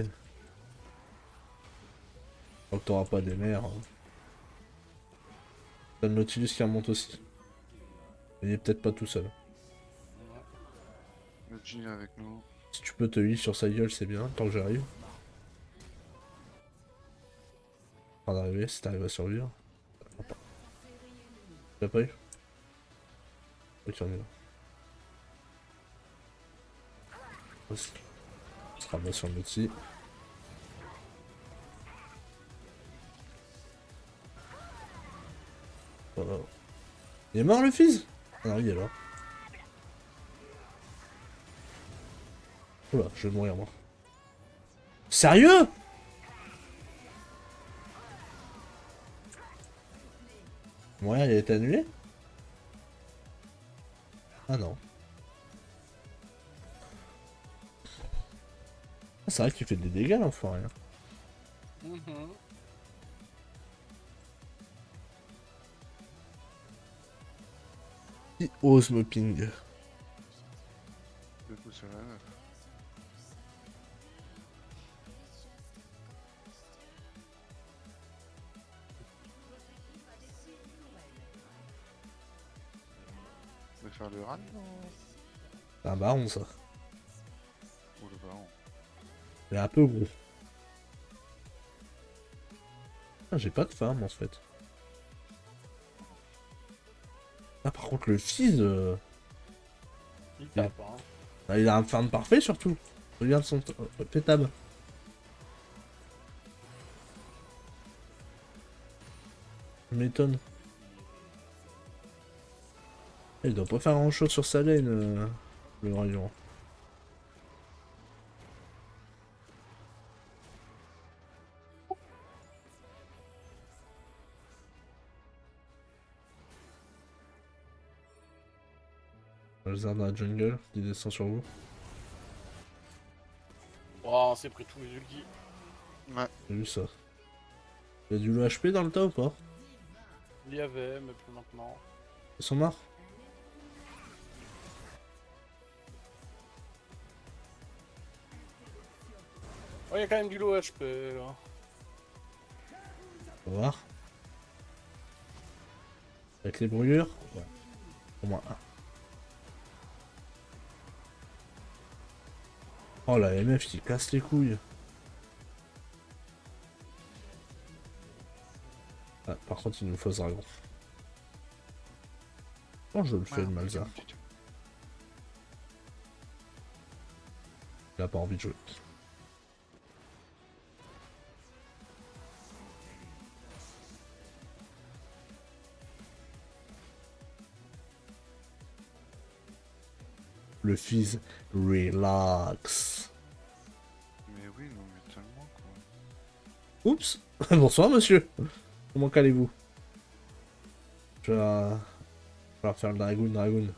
Tant que t'auras pas des mers. Hein. T'as le Nautilus qui remonte aussi. Il est peut-être pas tout seul. Le G est avec nous. Si tu peux te heal sur sa gueule, c'est bien, tant que j'arrive. En train d'arriver, si t'arrives à survivre. Tu l'as pas eu? Ok, on est là. On se rabat sur le Nautilus. Voilà. Il est mort le fils? Ah non, il est là. Oula, je vais mourir moi. Sérieux? Mourir, il a été annulé? Ah non. Ah, c'est vrai qu'il fait des dégâts l'enfoiré. Mhm. Qui ose me ping? Du coup, c'est la 9. On va faire le ran C'est un baron, ça. ou le baron? Il est un peu gros. Ah, j'ai pas de farm, en fait. Ah, par contre, le fizz... Il tape, hein. ah, il a un farm parfait, surtout. Regarde son pétable. Ça m'étonne. Il doit pas faire grand chose sur sa lane, le rayon. Le zard dans la jungle qui descend sur vous. Oh, on s'est pris tous les ultis. Ouais. J'ai vu ça. Il y a du low HP dans le tas ou pas? Il y avait, mais plus maintenant. Ils sont morts? Oh, il y a quand même du low HP là. On va voir. Avec les brûlures? Ouais. Au moins un. Oh la MF qui casse les couilles. Ah, par contre il nous faut ce dragon. Oh je le fais le Malzahar. Il a pas envie de jouer. Le fizz relax. Mais oui, non, mais tellement quoi. Oups. Bonsoir monsieur. Comment qu'allez-vous? Je vais faire le dragoon.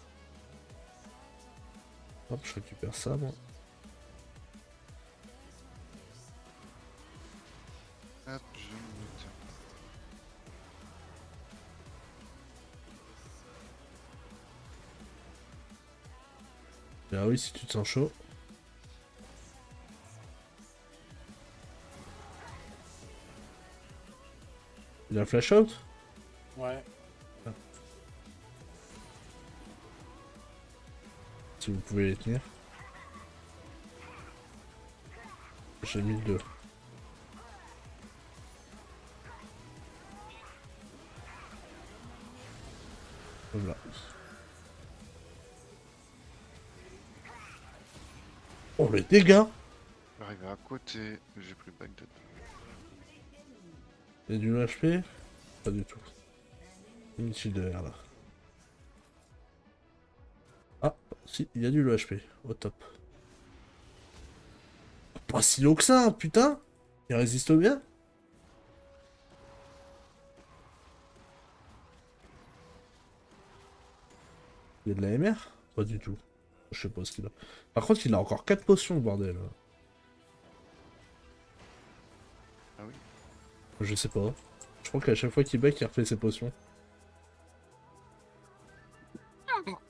Hop, je récupère ça moi. Hop, je me mute. Ah oui, si tu te sens chaud. Il a flash out? Ouais. Si vous pouvez les tenir. J'ai mis le 2. Voilà. Oh les dégâts! J'arrive à côté, j'ai pris back de. Il y a du HP? Pas du tout. Une shield derrière là. Ah, si, il y a du HP. Au top. Pas si lourd que ça, hein, putain! Il résiste bien? Il y a de la MR? Pas du tout. Je sais pas ce qu'il a. Par contre, il a encore 4 potions, bordel. Ah oui. Je sais pas. Je crois qu'à chaque fois qu'il back, il refait ses potions. Franchement,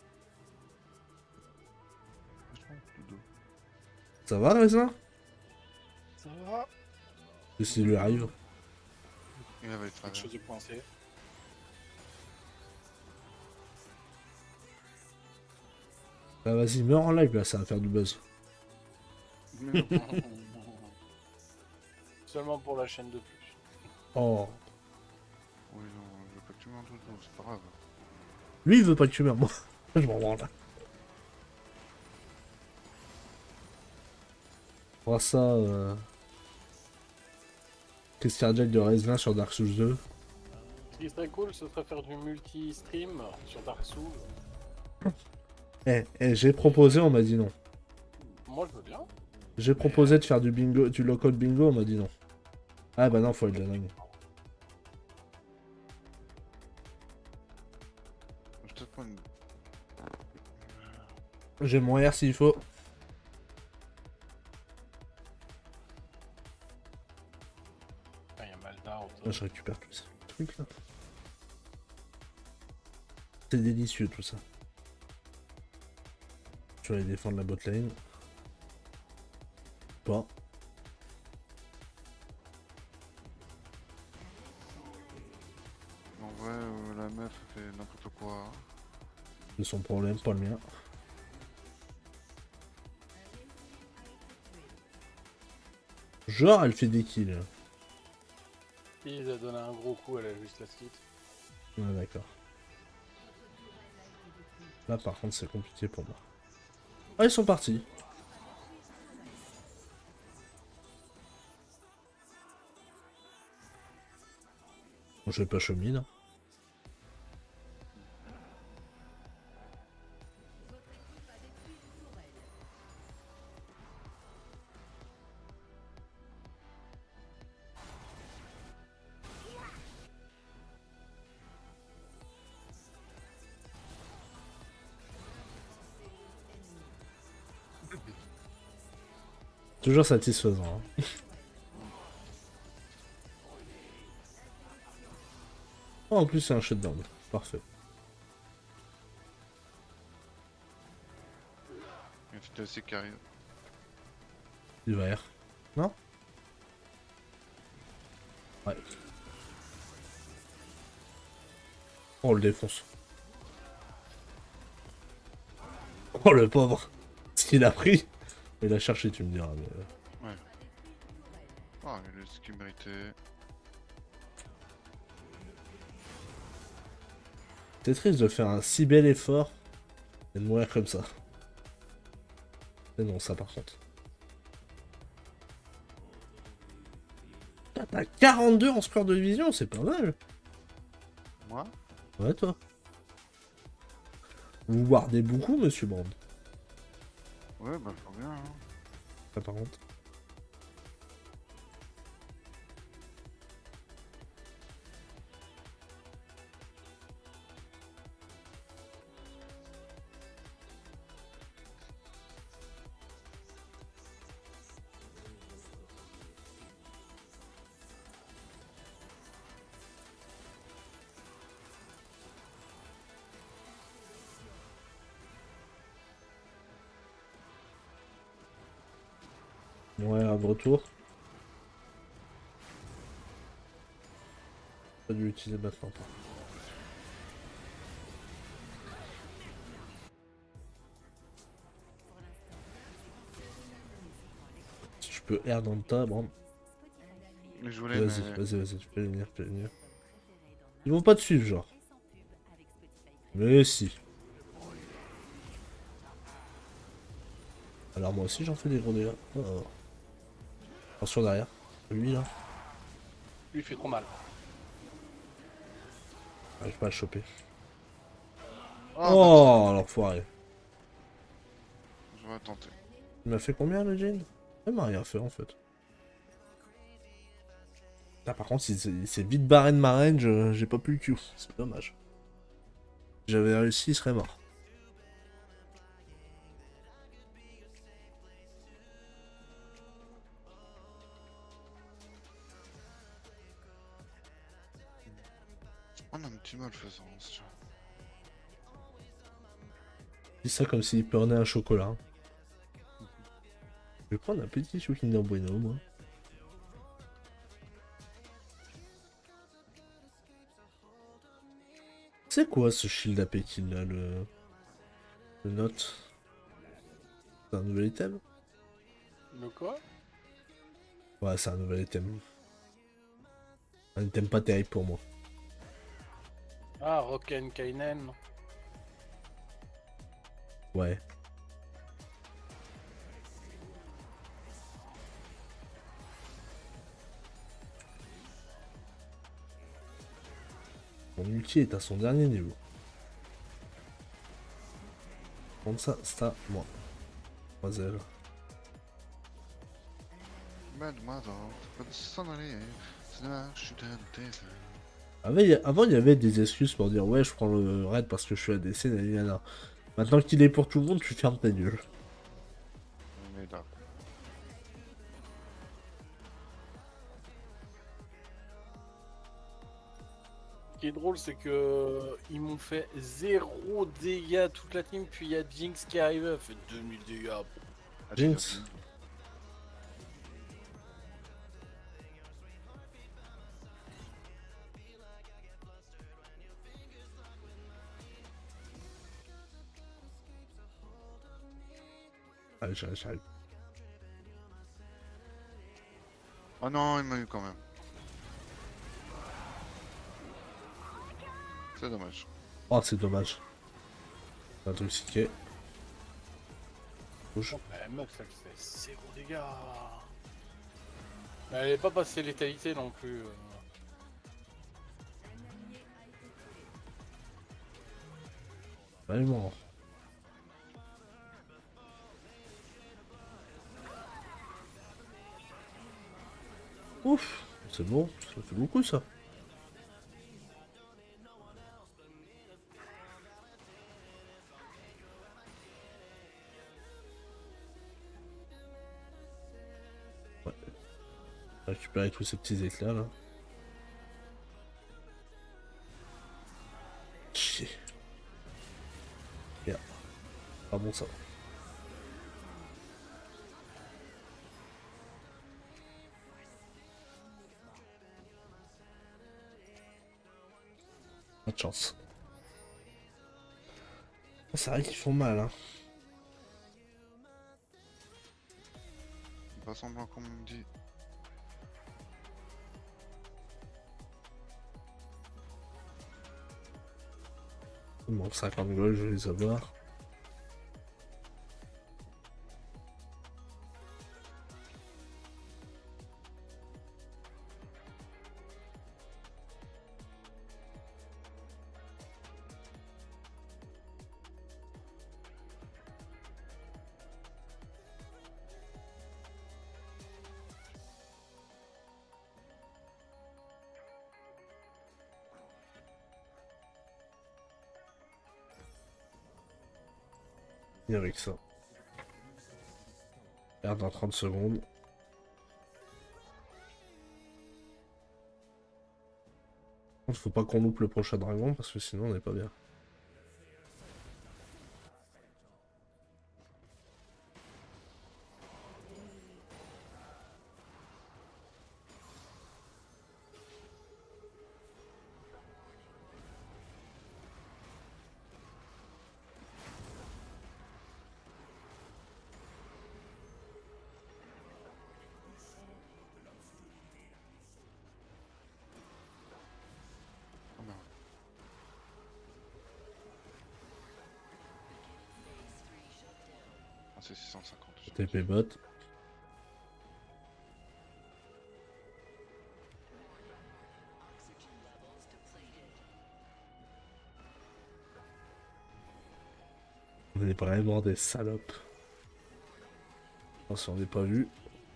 dodo. Ça va, Raisin? Ça va. Qu'est-ce qui lui arrive? Il avait le Quelque travers. chose de coincé. Bah vas-y, meurs en live là, ça va faire du buzz. Mais non. Seulement pour la chaîne de plus. Oh. Oui, non, je veux pas que tu m'en dodo, c'est pas grave. Lui, il veut pas que tu meurs, moi. Je m'en branle. On voit ça. Qu'est-ce qu'il y a de Raisin sur Dark Souls 2? Ce qui serait cool, ce serait faire du multi-stream sur Dark Souls. J'ai proposé, on m'a dit non. Moi, je veux bien. J'ai proposé de faire du bingo, du local bingo, on m'a dit non. Ah bah non, faut être de la dingue. Je vais peut-être prendre une. J'ai mon R s'il faut. Ah, il y a Malda. Là, je récupère tous ces trucs là. C'est délicieux tout ça. tu vas aller défendre la botlane. Pas. En vrai, la meuf fait n'importe quoi. C'est son problème, pas le mien. Genre, elle fait des kills. Il a donné un gros coup, elle a juste la suite. Ouais, d'accord. Là, par contre, c'est compliqué pour moi. Ah, ils sont partis. Bon, je vais pas cheminer, là. Toujours satisfaisant. Hein. Oh, en plus, c'est un shutdown. Parfait. Il était assez carré. Il va R. Non? Ouais. Oh, on le défonce. Oh, le pauvre. Ce qu'il a pris. Il a cherché, tu me diras. Mais... Ouais. Ah, il a ce qu'il méritait. C'est triste de faire un si bel effort et de mourir comme ça. C'est non, ça par contre. Ah, t'as 42 en score de vision, c'est pas mal. Moi? Ouais, toi. Vous wardez beaucoup, monsieur Brand. Ouais, bah, faut bien, hein. Ça par contre. Ouais, de retour. Pas dû l'utiliser maintenant. Si je peux R dans le tas, bon. Mais je voulais, Vas-y, mais... vas-y, tu peux venir, tu peux venir. Ils vont pas te suivre, genre. Mais si. Alors moi aussi j'en fais des gros dégâts. Oh, oh. Attention derrière. Lui là. Lui, il fait trop mal. J'arrive pas à le choper. Ah, Oh l'enfoiré. je vais tenter. Il m'a fait combien le Jane? Il m'a rien fait en fait. Ah, par contre il s'est vite barré de ma range, j'ai pas pu le Q. C'est dommage. Si j'avais réussi, il serait mort. On a un petit malfaisance, tiens. Dis ça comme s'il prenait un chocolat. Je vais prendre un petit chou Kinder Bueno moi. C'est quoi ce shield AP kill là, le note? C'est un nouvel item? Le quoi? Ouais, c'est un nouvel item. Un item pas terrible pour moi. Ah, Roken Kainen. Ouais. Mon ulti est à son dernier niveau. Prendre ça, c'est à moi. Mademoiselle. Mademoiselle, faut pas s'en aller. C'est dommage, je suis tenté. Avant, il y avait des excuses pour dire ouais, je prends le raid parce que je suis ADC, nanana. Maintenant qu'il est pour tout le monde, tu fermes ta gueule. On est là. qui est drôle, c'est que ils m'ont fait 0 dégâts toute la team, puis il y a Jinx qui arrive, elle fait 2000 dégâts. Ah, Jinx. Allez, j'arrive. Oh non, il m'a eu quand même. C'est dommage. Oh, c'est dommage. Intoxiqué. Rouge. La meuf, elle fait 0 dégâts. Mais elle n'est pas passée létalité non plus. Elle est mort. Ouf, c'est bon, ça fait beaucoup ça. Ouais. Récupérer tous ces petits éclats là. Chier. Merde. Pas bon ça. Pas de chance. C'est vrai qu'ils font mal, hein. Pas semblant qu'on me dit. Il manque 50 gold, je vais les avoir. Et avec ça. Perdre dans 30 secondes. Faut pas qu'on loupe le prochain dragon parce que sinon on n'est pas bien. Oh non. Ah, c'est 650. TP bot. On est vraiment des salopes. Si on n'est pas vu.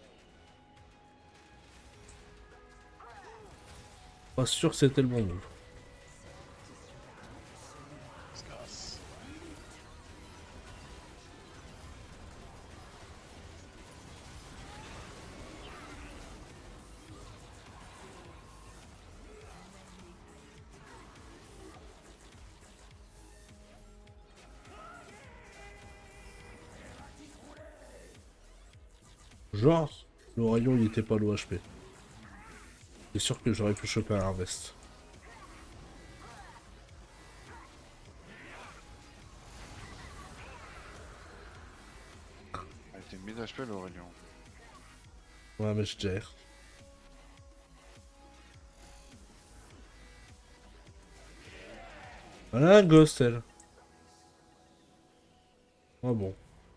Pas sûr que c'était le bon move. Genre, le rayon il était pas low HP. C'est sûr que j'aurais pu choper un harvest. Elle était mid HP l'Aurélien. Ouais mais je gère. Voilà un ghost elle. Ah bon.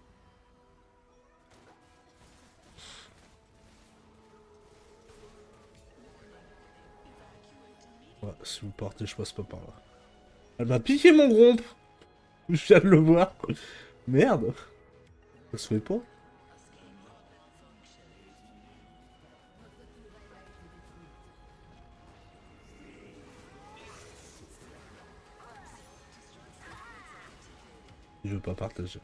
Ouais, si vous partez, je passe pas par là. Elle m'a piqué mon grompe. Je viens de le voir. Merde. Ça se fait pas. Je veux pas partager.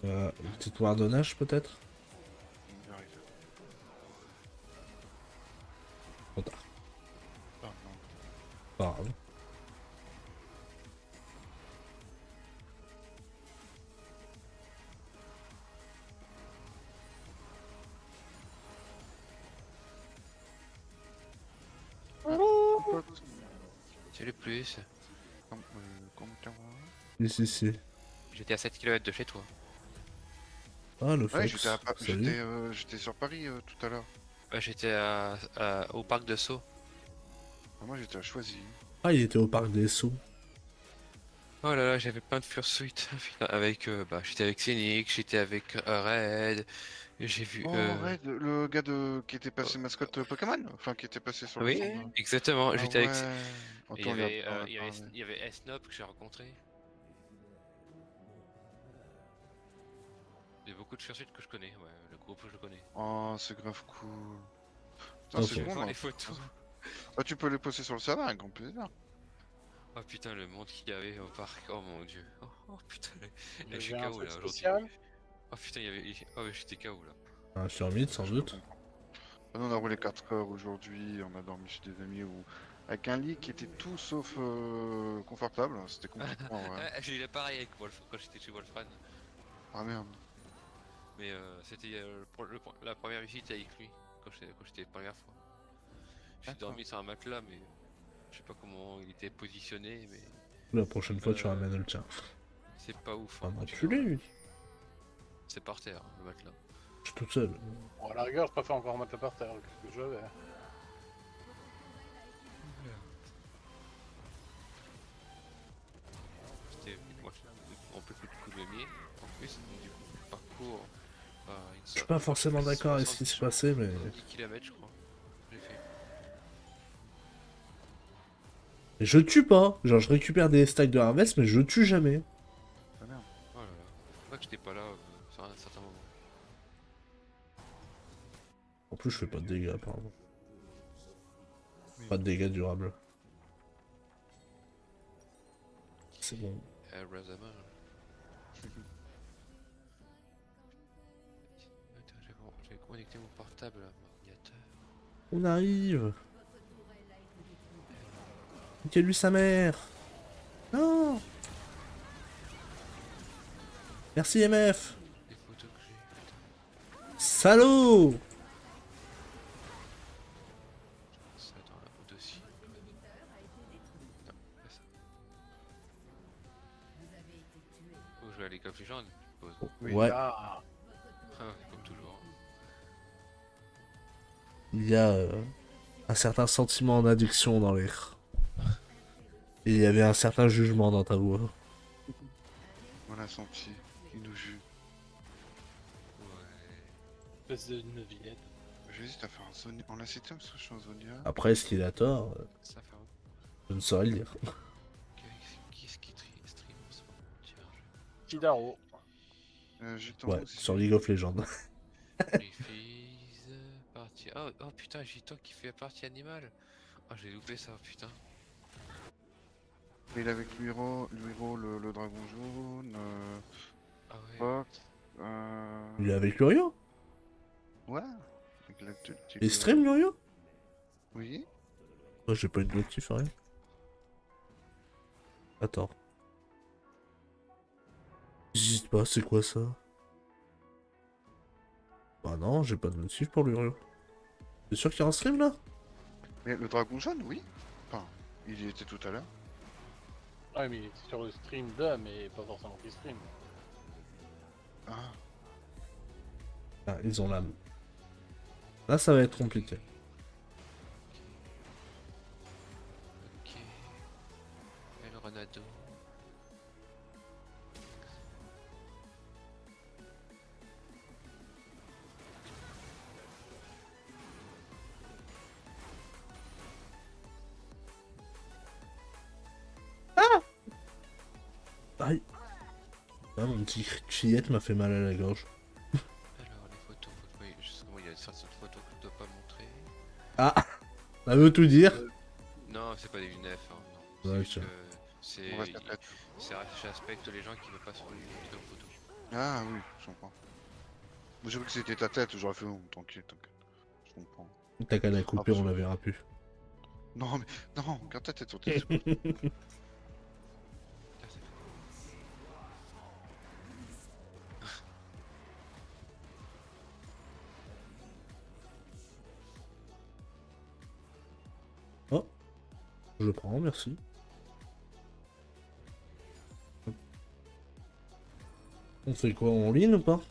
Une petite wardonnage peut-être? Il arrive. Trop tard. Ah non. Pas grave. C'est le plus. Si. J'étais à 7 km de chez toi. Ah, le Ouais, Fox. j'étais Salut. j'étais sur Paris tout à l'heure. Ouais, j'étais au parc de Sceaux. Ah, moi j'étais à Choisy. Ah, il était au parc des Sceaux. Oh là là, j'avais plein de fursuit. Avec, j'étais avec Scénic, j'étais avec Red. J'ai vu. Oh, Red, le gars qui était passé mascotte Pokémon. Enfin, qui était passé sur le Oui, stand. exactement. Ah J'étais avec. ouais. Et Attends, il y avait Esnop que j'ai rencontré. Il y a beaucoup de fursuit que je connais. Ouais, le groupe je le connais. Oh, c'est grave cool. Putain, Ok. c'est Je bon vois là. les photos. Ah, tu peux les poster sur le serveur avec grand plaisir. Oh putain, le monde qu'il y avait au parc. Oh mon dieu. Oh putain, je suis J'ai un KO truc là aujourd'hui. spécial. Oh putain, il y avait. Oh ouais, j'étais KO là. Un sur mid sans doute. Nous, on a roulé 4 heures aujourd'hui, on a dormi chez des amis avec un lit qui était tout sauf confortable, c'était compliqué. Ouais. J'ai eu l'appareil avec Wolf quand j'étais chez Wolfran. Ah merde. Mais c'était la première visite avec lui quand j'étais la première fois. J'ai D'accord. dormi sur un matelas, mais je sais pas comment il était positionné, mais La prochaine fois, tu ramènes le tien. c'est pas ouf. Un hein, enculé, lui. C'est par terre, le matelas. Je suis tout seul. Bon, à la rigueur, je préfère encore mettre la par terre que je vais. Moi, on peut plus de coups de mier. En plus, du coup, le parcours. Je suis pas forcément d'accord avec ce qui se passait, mais. 10 km, je crois. J'ai fait. Je tue pas. Genre, je récupère des stacks de harvest, mais je tue jamais. Ah merde. Oh là là. C'est vrai que j'étais pas là sur un certain moment. En plus, je fais pas de dégâts, apparemment. Pas de dégâts durables. C'est bon. Razama. J'avais connecté mon portable à mon ordinateur. On arrive. Quelle lui sa mère. Non. Merci MF. Les photos que j'ai. Putain, Salaud. ça dans le dossier. Non, pas ça. Faut jouer à League of Legends, je suppose. Ouais. Ah, Comme toujours. Il y a un certain sentiment d'addiction dans l'air. Et il y avait un certain jugement dans ta voix. On l'a senti, il nous jure. Ouais. espèce de neuvillette. J'hésite à faire un Zonia. On l'a cité parce que je suis en Zonia. Après, est-ce qu'il a tort? Ça fait un. Je ne saurais le dire. Qui est-ce qui stream en ce moment? Tiens, Kidaro. Gitan Ouais, aussi. sur League of Legends. Les filles. Partie. Oh putain, Gitan qui fait la partie animale. Oh, j'ai loupé ça, putain. Il est avec Luiro, le dragon jaune, Ah ouais. Fox, Il est avec Lurio? ouais. Avec la petite- Il stream Lurio? Oui. Oh, j'ai pas une notif, rien. Attends. J'hésite pas, c'est quoi ça? Bah non, j'ai pas de notif pour Lurio. T'es sûr qu'il y a un stream là? Mais le dragon jaune, oui. Enfin, il y était tout à l'heure. Ouais, mais il est sur le stream de, mais pas forcément qu'il stream. Ah. Ah, ils ont l'âme. Là, ça va être compliqué. Ok. El Ronaldo. Aïe. Ah, mon petit chillette m'a fait mal à la gorge. Alors, les photos. Oui, justement, il y a certaines photos que je dois pas montrer. Ah, ça veut tout dire. Non, c'est pas des UNF, hein, non. Ouais, C'est juste tiens. que c'est. On reste à tête. J'aspecte les gens qui veulent pas sur les vidéos photos. Ah oui, je comprends. Moi, j'ai cru que c'était ta tête, j'aurais fait non, tranquille, t'inquiète. Je comprends. T'as qu'à la couper, parce on que- la verra plus. Non, mais non, garde ta tête sur tes épaules. Oh, je prends, merci. On fait quoi, en ligne ou pas?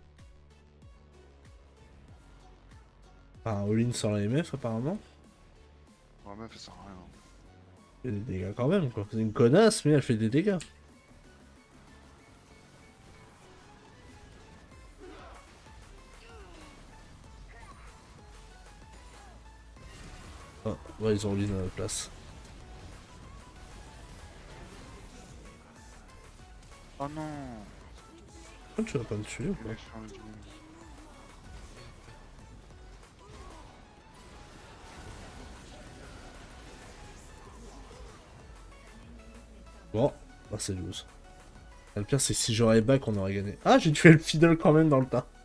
Enfin, all-in sans la MF apparemment. Ouais, meuf, ça sert à rien. Elle fait des dégâts quand même quoi. C'est une connasse mais elle fait des dégâts. Ah, ouais, ils ont all-in à la place. Oh non. Pourquoi tu vas pas me tuer ou Il pas? est sur le dîner. Bon, bah c'est loose. Le pire c'est que si j'aurais back on aurait gagné. Ah, j'ai tué le fiddle quand même dans le tas.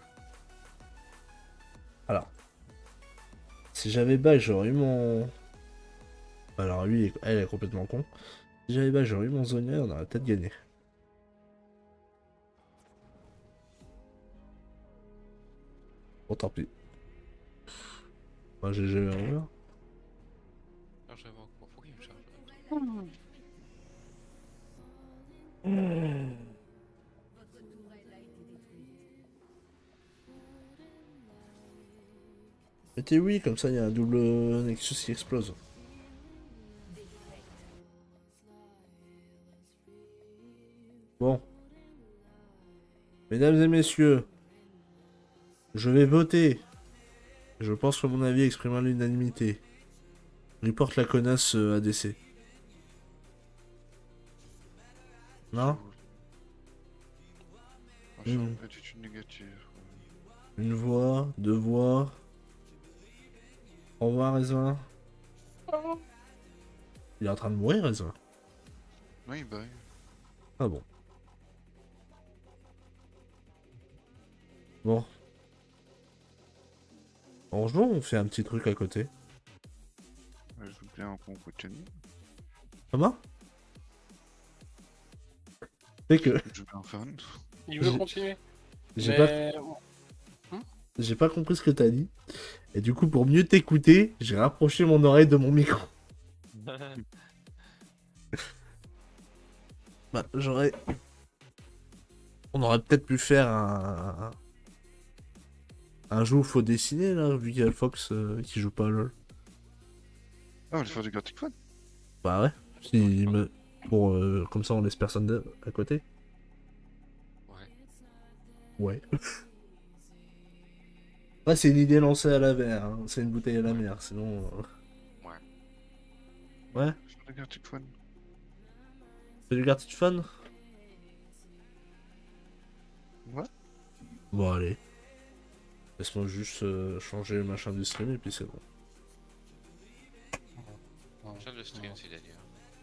Alors. Si j'avais back j'aurais eu mon... Alors lui, elle est complètement con. Si j'avais back j'aurais eu mon Zonia, on aurait peut-être gagné. Bon, tant pis. Moi j'ai jamais ouvert. Charge avant quoi? Faut qu'il me charge. Mettez oui, comme ça il y a un double Nexus qui explose. Bon. Mesdames et messieurs, je vais voter. Je pense que mon avis exprime à l'unanimité. Reporte la connasse ADC. Non? Machin, Hmm. attitude négative. Une voix, deux voix. Au revoir, Ezra. Il est en train de mourir, Ezra. Oui, bah oui. Ah bon. Bon. Bonjour, on fait un petit truc à côté. Ouais, je veux bien qu'on continue. Comment? C'est que Je veux bien fan. Il veut J'ai- continuer. j'ai Mais... j'ai pas compris ce que t'as dit. Et du coup, pour mieux t'écouter, j'ai rapproché mon oreille de mon micro. Bah, j'aurais... On aurait peut-être pu faire un jeu où faut dessiner, là, vu qu'il y a Fox qui joue pas à LoL. Ah, on va faire du Gartic Fun. Bah ouais. Si me... Pour, comme ça, on laisse personne à côté. Ouais. Ouais. Ouais, c'est une idée lancée à la mer, hein. C'est une bouteille à la mer, sinon... Ouais. Ouais, Faire du Gartic Fun. c'est du Gartic Fun. Ouais. Bon, allez. Laisse-moi juste changer le machin du stream et puis c'est bon. J'aime le stream aussi d'ailleurs.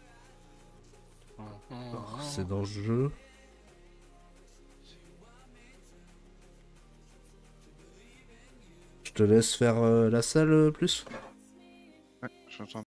Alors, c'est dans le jeu. Je te laisse faire la salle plus. Ouais, je suis en train